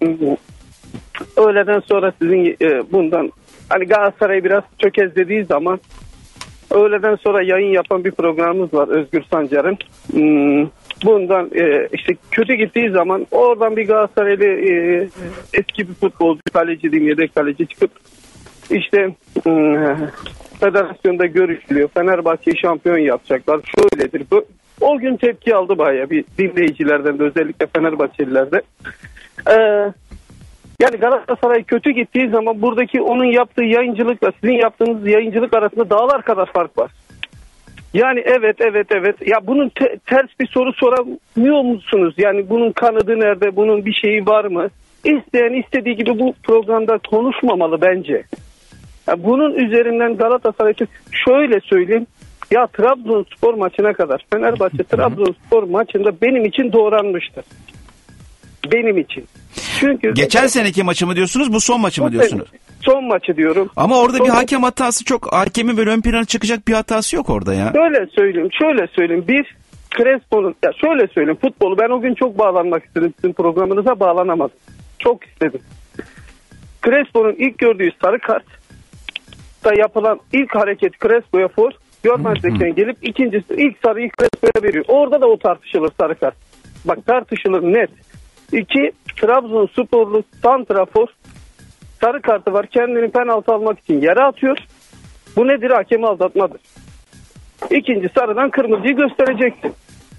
Öğleden sonra sizin e, bundan hani Galatasaray'ı biraz çökezlediği zaman öğleden sonra yayın yapan bir programımız var, Özgür Sancar'ın. Hmm, bundan e, işte kötü gittiği zaman oradan bir Galatasaraylı e, eski bir futbolcu, kaleci diyeyim, yedek kaleci çıkıp işte e, federasyonda görüşülüyor. Fenerbahçe'yi şampiyon yapacaklar. Şöyledir. Bu, o gün tepki aldı bayağı bir dinleyicilerden de, özellikle Fenerbahçelilerde. E, yani Galatasaray kötü gittiği zaman buradaki onun yaptığı yayıncılıkla sizin yaptığınız yayıncılık arasında dağlar kadar fark var. Yani evet evet evet. Ya bunun te- ters bir soru soramıyor musunuz? Yani bunun kanadı nerede? Bunun bir şeyi var mı? İsteyen istediği gibi bu programda konuşmamalı bence. Ya bunun üzerinden Galatasaray için şöyle söyleyeyim. Ya Trabzonspor maçına kadar Fenerbahçe Trabzonspor maçında benim için doğranmıştır. Benim için. Çünkü geçen seneki maçı mı diyorsunuz, bu son maçı mı diyorsunuz? Son maçı diyorum. Ama orada son bir hakem hatası çok, hakemin böyle ön plana çıkacak bir hatası yok orada ya. Şöyle söyleyeyim, şöyle söyleyeyim. Bir, Crespo'nun, ya şöyle söyleyeyim, futbolu ben o gün çok bağlanmak istedim, sizin programınıza bağlanamadım. Çok istedim. Crespo'nun ilk gördüğü sarı kart da yapılan ilk hareket Crespo'ya for, görmezlikten gelip ikincisi ilk sarıyı Crespo'ya veriyor. Orada da o tartışılır, sarı kart. Bak tartışılır net. İki, Trabzonsporlu santrafor sarı kartı var, kendini penaltı almak için yere atıyor. Bu nedir? Hakemi aldatmadır. İkinci sarıdan kırmızıyı göstereceksin.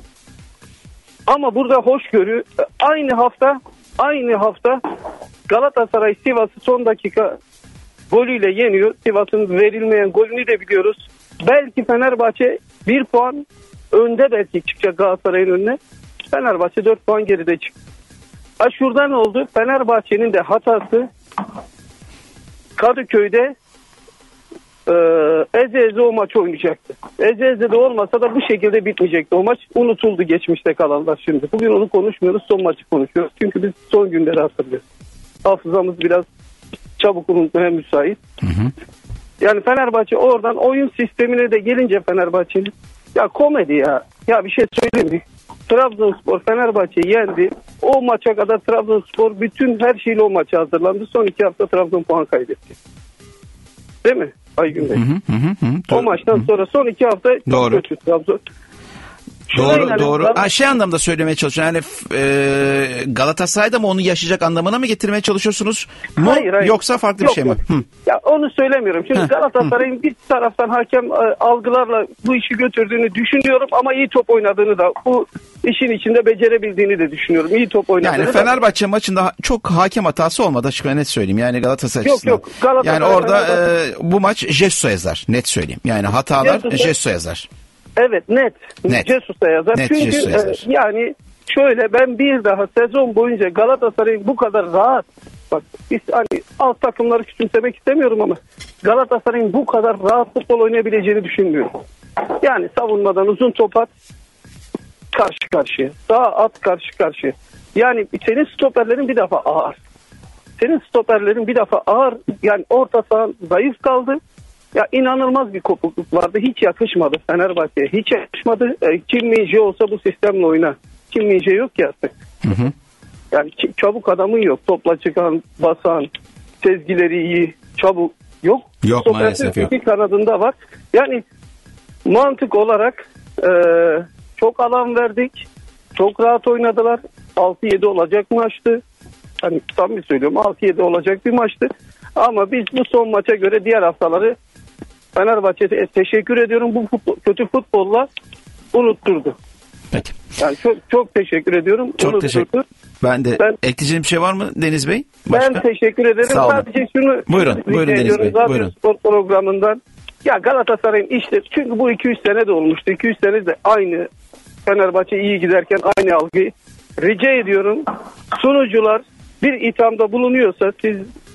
Ama burada hoşgörü, aynı hafta aynı hafta Galatasaray Sivas'ı son dakika golüyle yeniyor. Sivas'ın verilmeyen golünü de biliyoruz. Belki Fenerbahçe bir puan önde belki çıkacak Galatasaray'ın önüne. Fenerbahçe dört puan geride çıktı. Ha şurada ne oldu? Fenerbahçe'nin de hatası Kadıköy'de e, eze eze o maç oynayacaktı. Eze eze de olmasa da bu şekilde bitmeyecekti. O maç unutuldu geçmişte kalanlar şimdi. Bugün onu konuşmuyoruz, son maçı konuşuyoruz. Çünkü biz son günleri hatırlıyoruz. Hafızamız biraz çabuk unutmaya müsait. Hı hı. Yani Fenerbahçe oradan oyun sistemine de gelince Fenerbahçe'nin ya komedi ya. Ya bir şey söyleyeyim mi? Trabzonspor Fenerbahçe'yi yendi. O maça kadar Trabzonspor bütün her şeyle o maça hazırlandı. Son iki hafta Trabzon puan kaybetti. Değil mi Aygün Bey? Hı hı hı hı. O maçtan hı hı. sonra son iki hafta doğru. Kötü Trabzon. Doğru yani, doğru. Ha, şey anlamda söylemeye çalışıyorum. Yani e, Galatasaray'da mı onu yaşayacak anlamına mı getirmeye çalışıyorsunuz? Mu? Hayır, hayır. Yoksa farklı yok, bir şey yok. mi? Hı. Ya onu söylemiyorum. Şimdi Galatasaray'ın bir taraftan hakem e, algılarla bu işi götürdüğünü düşünüyorum ama iyi top oynadığını da bu işin içinde becerebildiğini de düşünüyorum. İyi top oynadığını. Yani Fenerbahçe da... maçında çok hakem hatası olmadı açıkçası net söyleyeyim. Yani Galatasaray yok, yok. Galatasaray, yani orada e, bu maç Jesus'a yazar net söyleyeyim. Yani hatalar Jesus'a yazar. Evet net. net. Jesus'a yazar. Net, Çünkü Jesus'a yazar. E, yani şöyle ben bir daha sezon boyunca Galatasaray'ın bu kadar rahat, bak biz hani alt takımları küçümsemek istemiyorum ama Galatasaray'ın bu kadar rahat futbol oynayabileceğini düşünmüyorum. Yani savunmadan uzun top at karşı karşıya. Sağ at karşı karşıya. Yani senin stoperlerin bir defa ağır. Senin stoperlerin bir defa ağır. Yani orta saha zayıf kaldı. Ya inanılmaz bir kopukluk vardı. Hiç yakışmadı Fenerbahçe'ye. Hiç yakışmadı. E, Kim Min-jae olsa bu sistemle oynar. Kim Min-jae yok ki artık. Hı hı. Yani çabuk adamın yok. Topla çıkan, basan, sezgileri iyi, çabuk yok. Yok Stoper maalesef yok. İki kanadında var. Yani mantık olarak e, çok alan verdik. Çok rahat oynadılar. altı yedi olacak maçtı. Hani samimi söylüyorum altı yedi olacak bir maçtı. Ama biz bu son maça göre diğer haftaları Fenerbahçe'ye teşekkür ediyorum. Bu futbol, kötü futbolla unutturdu. Peki. Yani çok çok teşekkür ediyorum. Çok unutturdu. Teşekkür. Ben de ben, ekleyeceğim bir şey var mı Deniz Bey? Başka? Ben teşekkür ederim. Sadece şunu buyurun, buyurun Deniz Bey. Radyo buyurun. Spor programından. Ya Galatasaray'ın işte çünkü bu iki üç sene de olmuştu. iki üç sene de aynı Fenerbahçe iyi giderken aynı algıyı rica ediyorum. Sunucular bir ithamda bulunuyorsa siz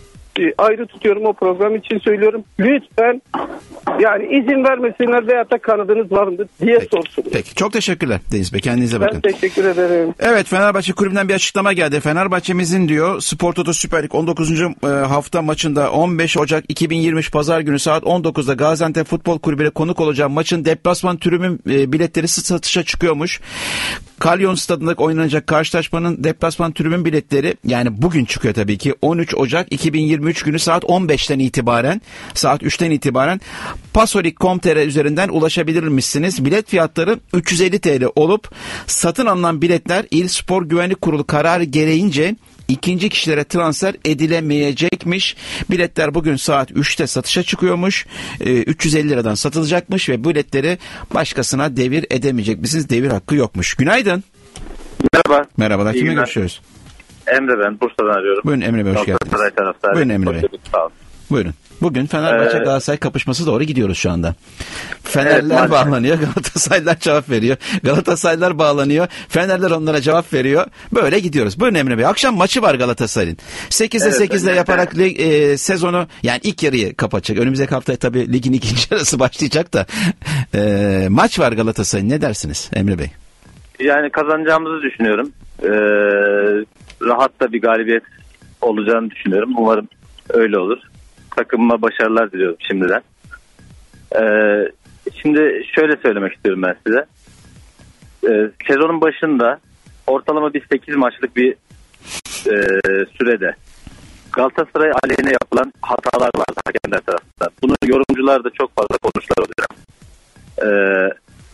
ayrı tutuyorum o program için söylüyorum. Lütfen yani izin vermesinler veyahut da kanadınız var mı diye Peki. sorsunlar. Peki çok teşekkürler Deniz Bey, kendinize bakın. Ben teşekkür ederim. Evet, Fenerbahçe kulübünden bir açıklama geldi. Fenerbahçe'mizin diyor Spor Toto Süper Lig on dokuzuncu hafta maçında on beş Ocak iki bin yirmi üç Pazar günü saat on dokuzda Gaziantep Futbol Kulübü'ne konuk olacağı maçın deplasman tribün biletleri satışa çıkıyormuş. Kalyon Stadı'nda oynanacak karşılaşmanın deplasman tribün biletleri yani bugün çıkıyor tabii ki on üç Ocak iki bin yirmi üç günü saat on beşten itibaren saat üçten itibaren pasolik nokta com nokta tr üzerinden ulaşabilirmişsiniz. Bilet fiyatları üç yüz elli TL olup satın alınan biletler İl Spor Güvenlik Kurulu kararı gereğince ikinci kişilere transfer edilemeyecekmiş. Biletler bugün saat üçte satışa çıkıyormuş. Ee, üç yüz elli liradan satılacakmış ve biletleri başkasına devir edemeyecekmişsiniz. Devir hakkı yokmuş. Günaydın. Merhaba. Merhabalar. Kimle görüşüyoruz? Emre ben. Bursa'dan arıyorum. Buyurun Emre Bey, hoş geldiniz. Buyurun Emre Bey. Buyurun. Bugün Fenerbahçe ee, Galatasaray kapışması doğru gidiyoruz şu anda. Fenerler evet, bağlanıyor, Galatasaraylılar cevap veriyor. Galatasaraylılar bağlanıyor, Fenerler onlara cevap veriyor. Böyle gidiyoruz. Buyurun Emre Bey. Akşam maçı var Galatasaray'ın. sekizde evet, sekizde evet. yaparak e, sezonu yani ilk yarıyı kapatacak. Önümüzdeki hafta tabii ligin ikinci yarısı başlayacak da e, maç var Galatasaray'ın. Ne dersiniz Emre Bey? Yani kazanacağımızı düşünüyorum. Ee, rahat da bir galibiyet olacağını düşünüyorum. Umarım öyle olur. Takımıma başarılar diliyorum şimdiden. Ee, şimdi şöyle söylemek istiyorum ben size. Ee, sezonun başında ortalama bir sekiz maçlık bir e, sürede Galatasaray aleyhine yapılan hatalar vardı hakemler tarafından. Bunu yorumcular da çok fazla konuştular oluyor. Ee,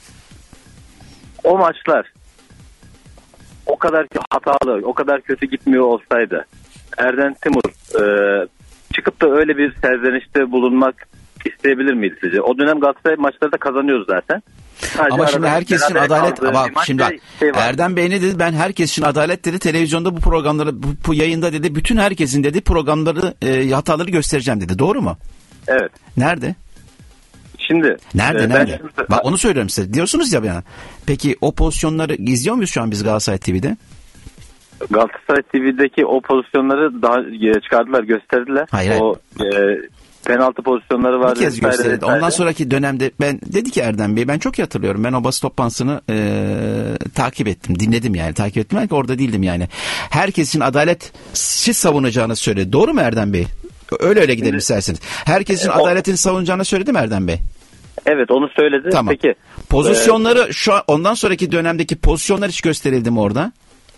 o maçlar o kadar hatalı, o kadar kötü gitmiyor olsaydı Erden Timur e, çıkıp da öyle bir serzenişte bulunmak isteyebilir miydi sizce? O dönem Galatasaray maçları da kazanıyoruz zaten. Sadece ama şimdi herkes için adalet bak şimdi bak şey Erdem Bey ne dedi? Ben herkes için adalet dedi. Televizyonda bu programları bu, bu yayında dedi. Bütün herkesin dedi programları e, hataları göstereceğim dedi. Doğru mu? Evet. Nerede? Şimdi nerede e, nerede? Şimdi... Bak onu söylüyorum size. Diyorsunuz ya bana. Peki o pozisyonları izliyor muyuz şu an biz Galatasaray T V'de? Galatasaray T V'deki o pozisyonları daha e, çıkardılar, gösterdiler. Hayır, o e, penaltı pozisyonları vardı. Bir kez gösterdi. Ondan sonraki dönemde ben dedi ki Erdem Bey, ben çok iyi hatırlıyorum. Ben o basın toplantısını e, takip ettim. Dinledim yani. Takip ettim. Belki orada değildim yani. Herkesin adaleti savunacağını söyledi. Doğru mu Erdem Bey? Öyle öyle gidelim isterseniz. Herkesin e, adaletini savunacağını söyledi mi Erdem Bey? Evet, onu söyledi. Tamam. Peki. Pozisyonları e, şu an, ondan sonraki dönemdeki pozisyonlar hiç gösterildi mi orada?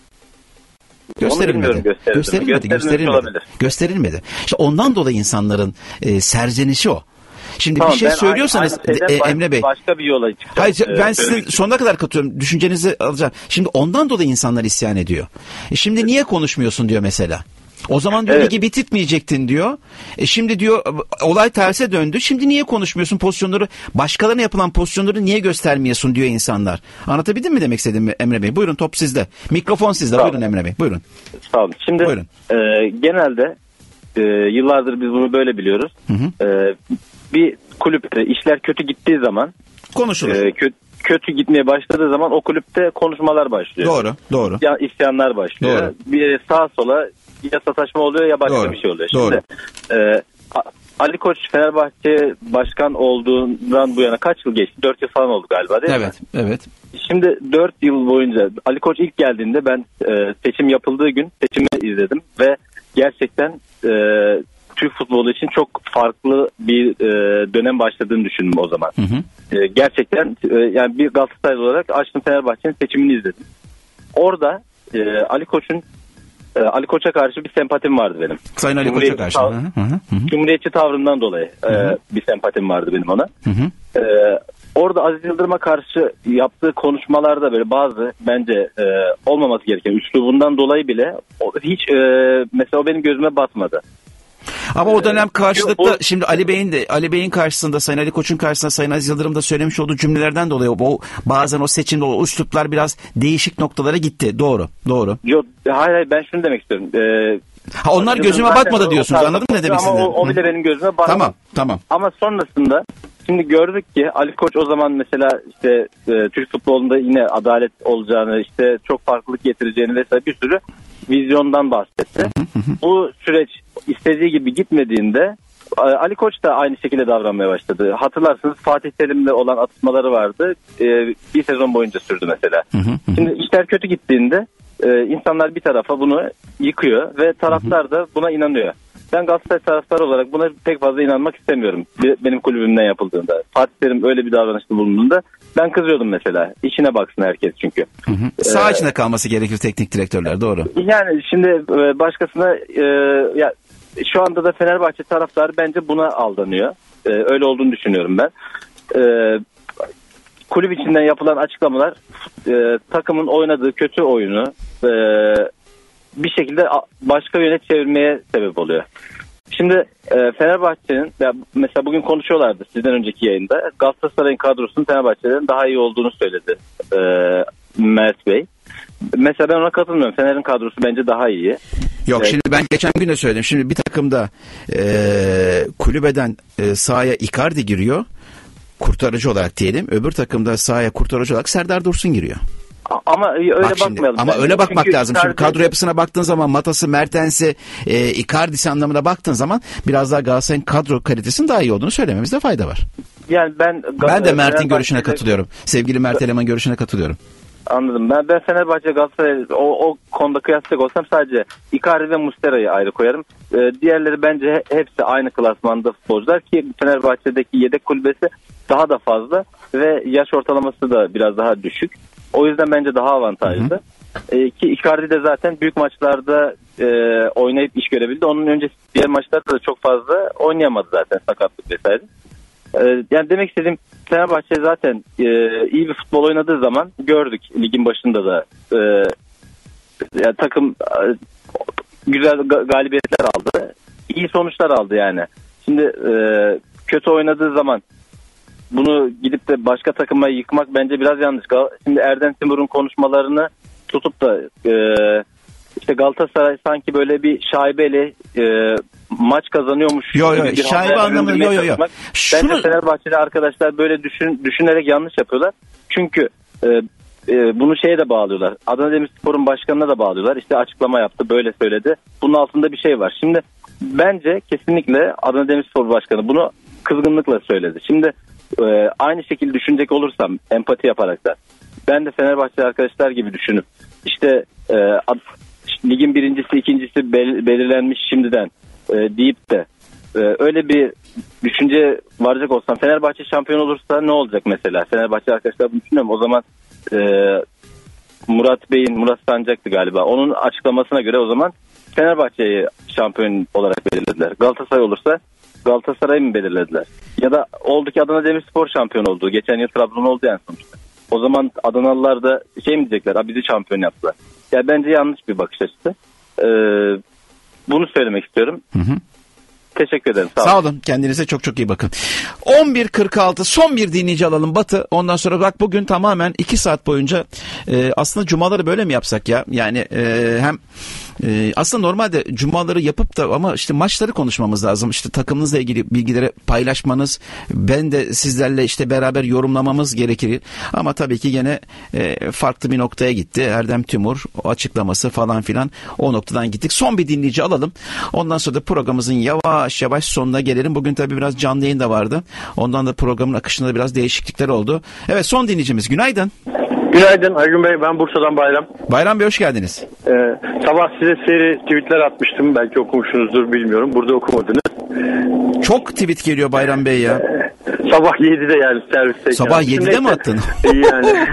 Gösterilmedi. Gösterilmedi. Gösterilmedi. Gösterilmedi. İşte ondan dolayı insanların e, serzenişi o. Şimdi tamam, bir şey söylüyorsanız e, Emre Bey. Başka bir yola çıkacağım. Hayır, ben sizin sonuna kadar katılıyorum. Düşüncenizi alacağım. Şimdi ondan dolayı insanlar isyan ediyor. E şimdi niye konuşmuyorsun diyor mesela. O zaman diyor evet. ligi bitirtmeyecektin diyor. E şimdi diyor olay terse döndü. Şimdi niye konuşmuyorsun pozisyonları? Başkalarına yapılan pozisyonları niye göstermiyorsun diyor insanlar. Anlatabildim mi demek istediğimi Emre Bey? Buyurun, top sizde. Mikrofon sizde. Tamam. Buyurun Emre Bey. Buyurun. Sağ olun. Şimdi Buyurun. E, genelde e, yıllardır biz bunu böyle biliyoruz. Hı hı. E, bir kulüpte işler kötü gittiği zaman konuşulur. E, kötü kötü gitmeye başladığı zaman o kulüpte konuşmalar başlıyor. Doğru, doğru. Ya, isyanlar başlıyor. Doğru. Bir sağa sola ya sataşma oluyor ya başka doğru. bir şey oluyor. Şimdi doğru. E, Ali Koç Fenerbahçe başkan olduğundan bu yana kaç yıl geçti? dört yıl falan oldu galiba değil evet, mi? Evet, evet. Şimdi dört yıl boyunca Ali Koç ilk geldiğinde ben e, seçim yapıldığı gün seçimi izledim ve gerçekten e, Türk futbolu için çok farklı bir e, dönem başladığını düşündüm o zaman. Hı hı. E, gerçekten e, yani bir Galatasaray olarak açtım Fenerbahçe'nin seçimini izledim. Orada e, Ali Koç'un e, Ali Koç'a karşı bir sempatim vardı benim. Sayın Ali Koç'a karşı. Tav- hı hı hı. Cumhuriyetçi tavrından dolayı e, hı hı. bir sempatim vardı benim ona. Hı hı. E, orada Aziz Yıldırım'a karşı yaptığı konuşmalarda böyle bazı bence e, olmaması gereken üslubundan dolayı bile o, hiç e, mesela o benim gözüme batmadı. Ama o dönem karşılıklı şimdi Ali Bey'in de Ali Bey'in karşısında Sayın Ali Koç'un karşısında Sayın Aziz Yıldırım da söylemiş olduğu cümlelerden dolayı o bazen o seçimde o üsluplar biraz değişik noktalara gitti. Doğru. Doğru. Yok, hayır hayır ben şunu demek istiyorum. Ee, ha onlar gözüme batmadı diyorsunuz. Anladın mı ne demek istediğimi? Ama o, o bile benim gözüme batmadı. Tamam, tamam. Ama sonrasında şimdi gördük ki Ali Koç o zaman mesela işte e, Türk futbolunda yine adalet olacağını, işte çok farklılık getireceğini vesaire bir sürü vizyondan bahsetti. Bu süreç istediği gibi gitmediğinde Ali Koç da aynı şekilde davranmaya başladı. Hatırlarsınız Fatih Terim'le olan atışmaları vardı. Ee, bir sezon boyunca sürdü mesela. Şimdi işler kötü gittiğinde e, insanlar bir tarafa bunu yıkıyor ve taraftar da buna inanıyor. Ben Galatasaray taraftarı olarak buna pek fazla inanmak istemiyorum. Benim kulübümden yapıldığında. Fatih Terim öyle bir davranışta bulunduğunda ben kızıyordum mesela. İşine baksın herkes çünkü. Hı hı. Sağ ee, içinde kalması gerekir teknik direktörler, doğru. Yani şimdi başkasına e, ya şu anda da Fenerbahçe taraftarı bence buna aldanıyor. E, öyle olduğunu düşünüyorum ben. E, kulüp içinden yapılan açıklamalar e, takımın oynadığı kötü oyunu e, bir şekilde başka yöne çevirmeye sebep oluyor. Şimdi e, Fenerbahçe'nin ya mesela bugün konuşuyorlardı sizden önceki yayında. Galatasaray'ın kadrosunun Fenerbahçe'den daha iyi olduğunu söyledi e, Mert Bey. Mesela ben ona katılmıyorum. Fener'in kadrosu bence daha iyi. Yok evet. Şimdi ben geçen gün de söyledim. Şimdi bir takımda e, kulübeden e, sahaya Icardi giriyor. Kurtarıcı olarak diyelim. Öbür takımda sahaya kurtarıcı olarak Serdar Dursun giriyor. Ama öyle Bak şimdi, bakmayalım. Ama yani. öyle bakmak Çünkü lazım. Şimdi kadro yapısına baktığın zaman Matas'ı, Mertens'i, e, Icardi'si anlamına baktığın zaman biraz daha Galatasaray'ın kadro kalitesinin daha iyi olduğunu söylememizde fayda var. Yani ben ben de Mert'in görüşüne katılıyorum. Sevgili Mert Eleman görüşüne katılıyorum. Anladım. Ben ben Fenerbahçe Galatasaray o, o konuda kıyaslayacak olsam sadece Icardi ve Mustera'yı ayrı koyarım. Ee, diğerleri bence hepsi aynı klasmanda futbolcular ki Fenerbahçe'deki yedek kulübesi daha da fazla ve yaş ortalaması da biraz daha düşük. O yüzden bence daha avantajlı. Ee, ki Icardi de zaten büyük maçlarda e, oynayıp iş görebildi. Onun öncesi diğer maçlarda da çok fazla oynayamadı zaten, sakatlık vesaire. Ee, yani demek istediğim Fenerbahçe zaten e, iyi bir futbol oynadığı zaman gördük ligin başında da e, yani takım e, güzel ga- galibiyetler aldı. İyi sonuçlar aldı yani. Şimdi e, kötü oynadığı zaman bunu gidip de başka takıma yıkmak bence biraz yanlış. Şimdi Erden Timur'un konuşmalarını tutup da e, işte Galatasaray sanki böyle bir şaibeyle e, maç kazanıyormuş. Yok yok şaibe anlamında yok yok yok. Bence Fenerbahçeli arkadaşlar böyle düşün, düşünerek yanlış yapıyorlar. Çünkü e, e, bunu şeye de bağlıyorlar. Adana Demirspor'un başkanına da bağlıyorlar. İşte açıklama yaptı, böyle söyledi. Bunun altında bir şey var. Şimdi bence kesinlikle Adana Demirspor başkanı bunu kızgınlıkla söyledi. Şimdi e, aynı şekilde düşünecek olursam, empati yaparak da, ben de Fenerbahçe arkadaşlar gibi düşünüp işte e, ad, ligin birincisi ikincisi bel, belirlenmiş şimdiden e, deyip de e, öyle bir düşünce varacak olsam, Fenerbahçe şampiyon olursa ne olacak mesela? Fenerbahçe arkadaşlar bunu düşünüyorum. O zaman e, Murat Bey'in, Murat Sancak'tı galiba, onun açıklamasına göre o zaman Fenerbahçe'yi şampiyon olarak belirlediler. Galatasaray olursa Galatasaray'ı mı belirlediler? Ya da oldu ki Adana Demirspor şampiyon oldu. Geçen yıl Trabzon oldu yani sonuçta. O zaman Adanalılar da şey mi diyecekler? Bizi şampiyon yaptılar. Ya bence yanlış bir bakış açısı. Ee, bunu söylemek istiyorum. Hı hı. Teşekkür ederim. Sağ olun. Sağ olun. Kendinize çok çok iyi bakın. on bir kırk altı son bir dinleyici alalım Batı. Ondan sonra bak bugün tamamen iki saat boyunca e, aslında cumaları böyle mi yapsak ya? Yani e, hem e, aslında normalde cumaları yapıp da ama işte maçları konuşmamız lazım. İşte takımınızla ilgili bilgileri paylaşmanız, ben de sizlerle işte beraber yorumlamamız gerekir. Ama tabii ki gene e, farklı bir noktaya gitti. Erdem Tümur o açıklaması falan filan, o noktadan gittik. Son bir dinleyici alalım. Ondan sonra da programımızın yavaş Yavaş yavaş sonuna gelelim. Bugün tabii biraz canlı yayın da vardı. Ondan da programın akışında da biraz değişiklikler oldu. Evet, son dinleyicimiz. Günaydın. Günaydın Aygün Bey. Ben Bursa'dan Bayram. Bayram Bey hoş geldiniz. Ee, sabah size seri tweetler atmıştım. Belki okumuşsunuzdur bilmiyorum. Burada okumadınız. Çok tweet geliyor Bayram Bey ya. Sabah yedide yani serviste. Sabah yedide mi attın? Yani.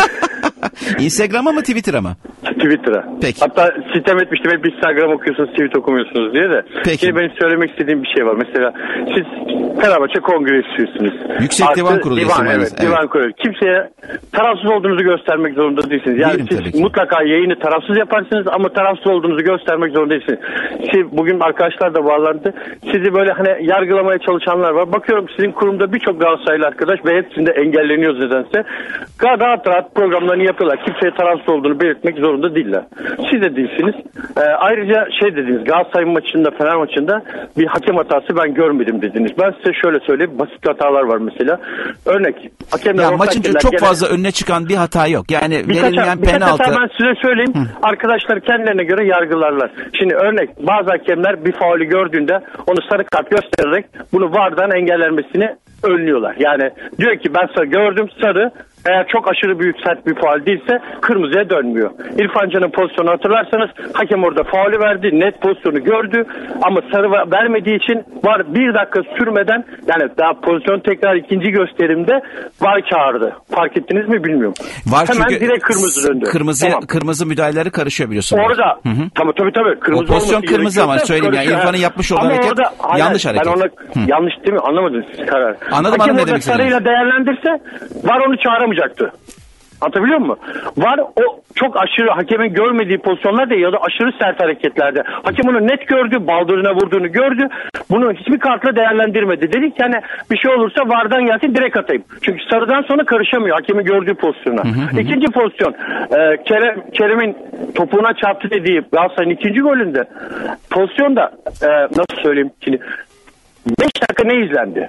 Instagram'a mı Twitter'a mı? Twitter'a. Peki. Hatta sitem etmiştim, hep Instagram okuyorsunuz, tweet okumuyorsunuz diye de. Peki. Şimdi benim söylemek istediğim bir şey var. Mesela siz Fenerbahçe Kongresi'siniz. Yüksek Artı, Divan Kurulu divan, evet, evet, divan kurulu. Kimseye tarafsız olduğunuzu göstermek zorunda değilsiniz. Yani Değilim, siz mutlaka yayını tarafsız yaparsınız ama tarafsız olduğunuzu göstermek zorunda değilsiniz. Siz, bugün arkadaşlar da bağlandı. Sizi böyle hani yargılamaya çalışanlar var. Bakıyorum sizin kurumda birçok Galatasaraylı arkadaş ve hepsinde engelleniyoruz nedense. Rahat rahat programlarını yapıyorlar. Kimseye tarafsız olduğunu belirtmek zorunda değiller. Siz de değilsiniz. Ee, ayrıca şey dediniz, Galatasaray maçında, Fener maçında bir hakem hatası ben görmedim dediniz. Ben size şöyle söyleyeyim, basit hatalar var mesela. Örnek, hakemler... Ya maçın çok gene, fazla önüne çıkan bir hata yok. Yani verilen penaltı... Hata ben size söyleyeyim. Hı. Arkadaşlar kendilerine göre yargılarlar. Şimdi örnek, bazı hakemler bir faulü gördüğünde onu sarı kart göstererek bunu V A R'dan engellenmesini önlüyorlar. Yani diyor ki ben sarı gördüm, sarı, eğer çok aşırı büyük sert bir faul değilse kırmızıya dönmüyor. İrfan Can'ın pozisyonu hatırlarsanız hakem orada faulü verdi, net pozisyonu gördü ama sarı vermediği için var bir dakika sürmeden, yani daha pozisyon tekrar ikinci gösterimde var çağırdı. Fark ettiniz mi bilmiyorum. Var hemen çünkü direkt kırmızı döndü. Kırmızı tamam. Kırmızı müdahaleleri karışıyor biliyorsun. Orada tabii tabii tabii. Kırmızı o pozisyon kırmızı ama söyleyeyim yani İrfan'ın yapmış olduğu hareket orada, yanlış hayır, hareket. Ben ona, yanlış değil mi? Anlamadınız siz karar. Anladım, hakem anladım orada sarıyla değerlendirse var onu çağıramayacaktı. Anlatabiliyor muyum? Var o çok aşırı hakemin görmediği pozisyonlarda ya da aşırı sert hareketlerde. Hakem onu net gördü, baldırına vurduğunu gördü. Bunu hiçbir kartla değerlendirmedi. Dedik yani bir şey olursa V A R'dan gelsin direkt atayım. Çünkü sarıdan sonra karışamıyor hakemin gördüğü pozisyona. Hı hı. İkinci pozisyon e, Kerem, Kerem'in topuğuna çarptı dediği Galatasaray'ın ikinci golünde pozisyonda e, nasıl söyleyeyim şimdi beş dakika ne izlendi?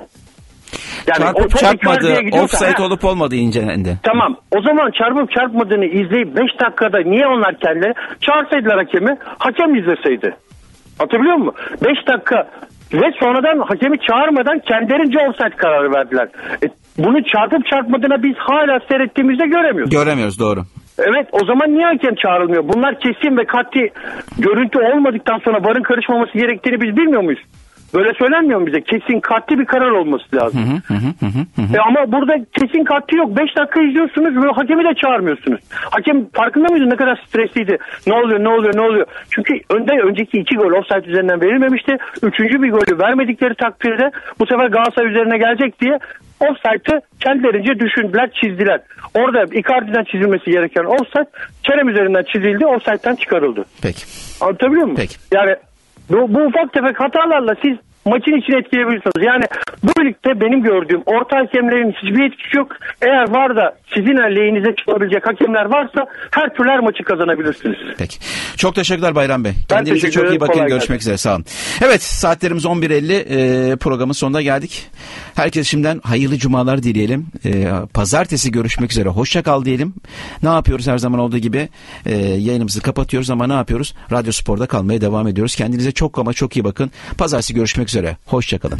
Yani çarpıp çarpmadı, offside olup olmadığı incelendi. Tamam. O zaman çarpıp çarpmadığını izleyip beş dakikada niye onlar kendileri çağırsaydılar hakemi, hakem izleseydi. Hatırlıyor musun? beş dakika ve sonradan hakemi çağırmadan kendilerince offside kararı verdiler. E, bunu çarpıp çarpmadığına biz hala seyrettiğimizde göremiyoruz. Göremiyoruz, doğru. Evet, o zaman niye hakem çağrılmıyor? Bunlar kesin ve kat'i görüntü olmadıktan sonra V A R'ın karışmaması gerektiğini biz bilmiyor muyuz? Böyle söylenmiyor mu bize? Kesin katli bir karar olması lazım. Hı hı hı hı hı. E ama burada kesin katli yok. beş dakika izliyorsunuz ve hakemi de çağırmıyorsunuz. Hakem farkında mıydı ne kadar stresliydi? Ne oluyor, ne oluyor, ne oluyor? Çünkü önde önceki iki gol offside üzerinden verilmemişti. Üçüncü bir golü vermedikleri takdirde bu sefer Galatasaray üzerine gelecek diye offside'ı kendilerince düşündüler, çizdiler. Orada Icardi'den çizilmesi gereken offside Kerem üzerinden çizildi, offside'den çıkarıldı. Peki. Anlatabiliyor muyum? Peki. Yani Bu, bu ufak tefek hatalarla siz maçın içine etkileyebilirsiniz. Yani bu ligde benim gördüğüm orta hakemlerin hiçbir etkisi yok. Eğer var da sizin lehinize çıkabilecek hakemler varsa her türlü her maçı kazanabilirsiniz. Peki. Çok teşekkürler Bayram Bey. Kendinize çok iyi bakın. Kolay Görüşmek gelsin. üzere. Sağ olun. Evet, saatlerimiz on bir elli. E, programın sonuna geldik. Herkese şimdiden hayırlı cumalar dileyelim. E, pazartesi görüşmek üzere. Hoşça kal diyelim. Ne yapıyoruz her zaman olduğu gibi? E, yayınımızı kapatıyoruz ama ne yapıyoruz? Radyo Spor'da kalmaya devam ediyoruz. Kendinize çok ama çok iyi bakın. Pazartesi görüşmek üzere. Hoşça kalın.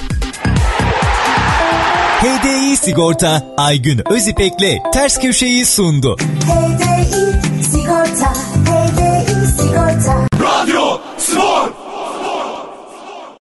H D I Sigorta Aygün Özipek'le Ters Köşe'yi sundu. H D I Sigorta, H D I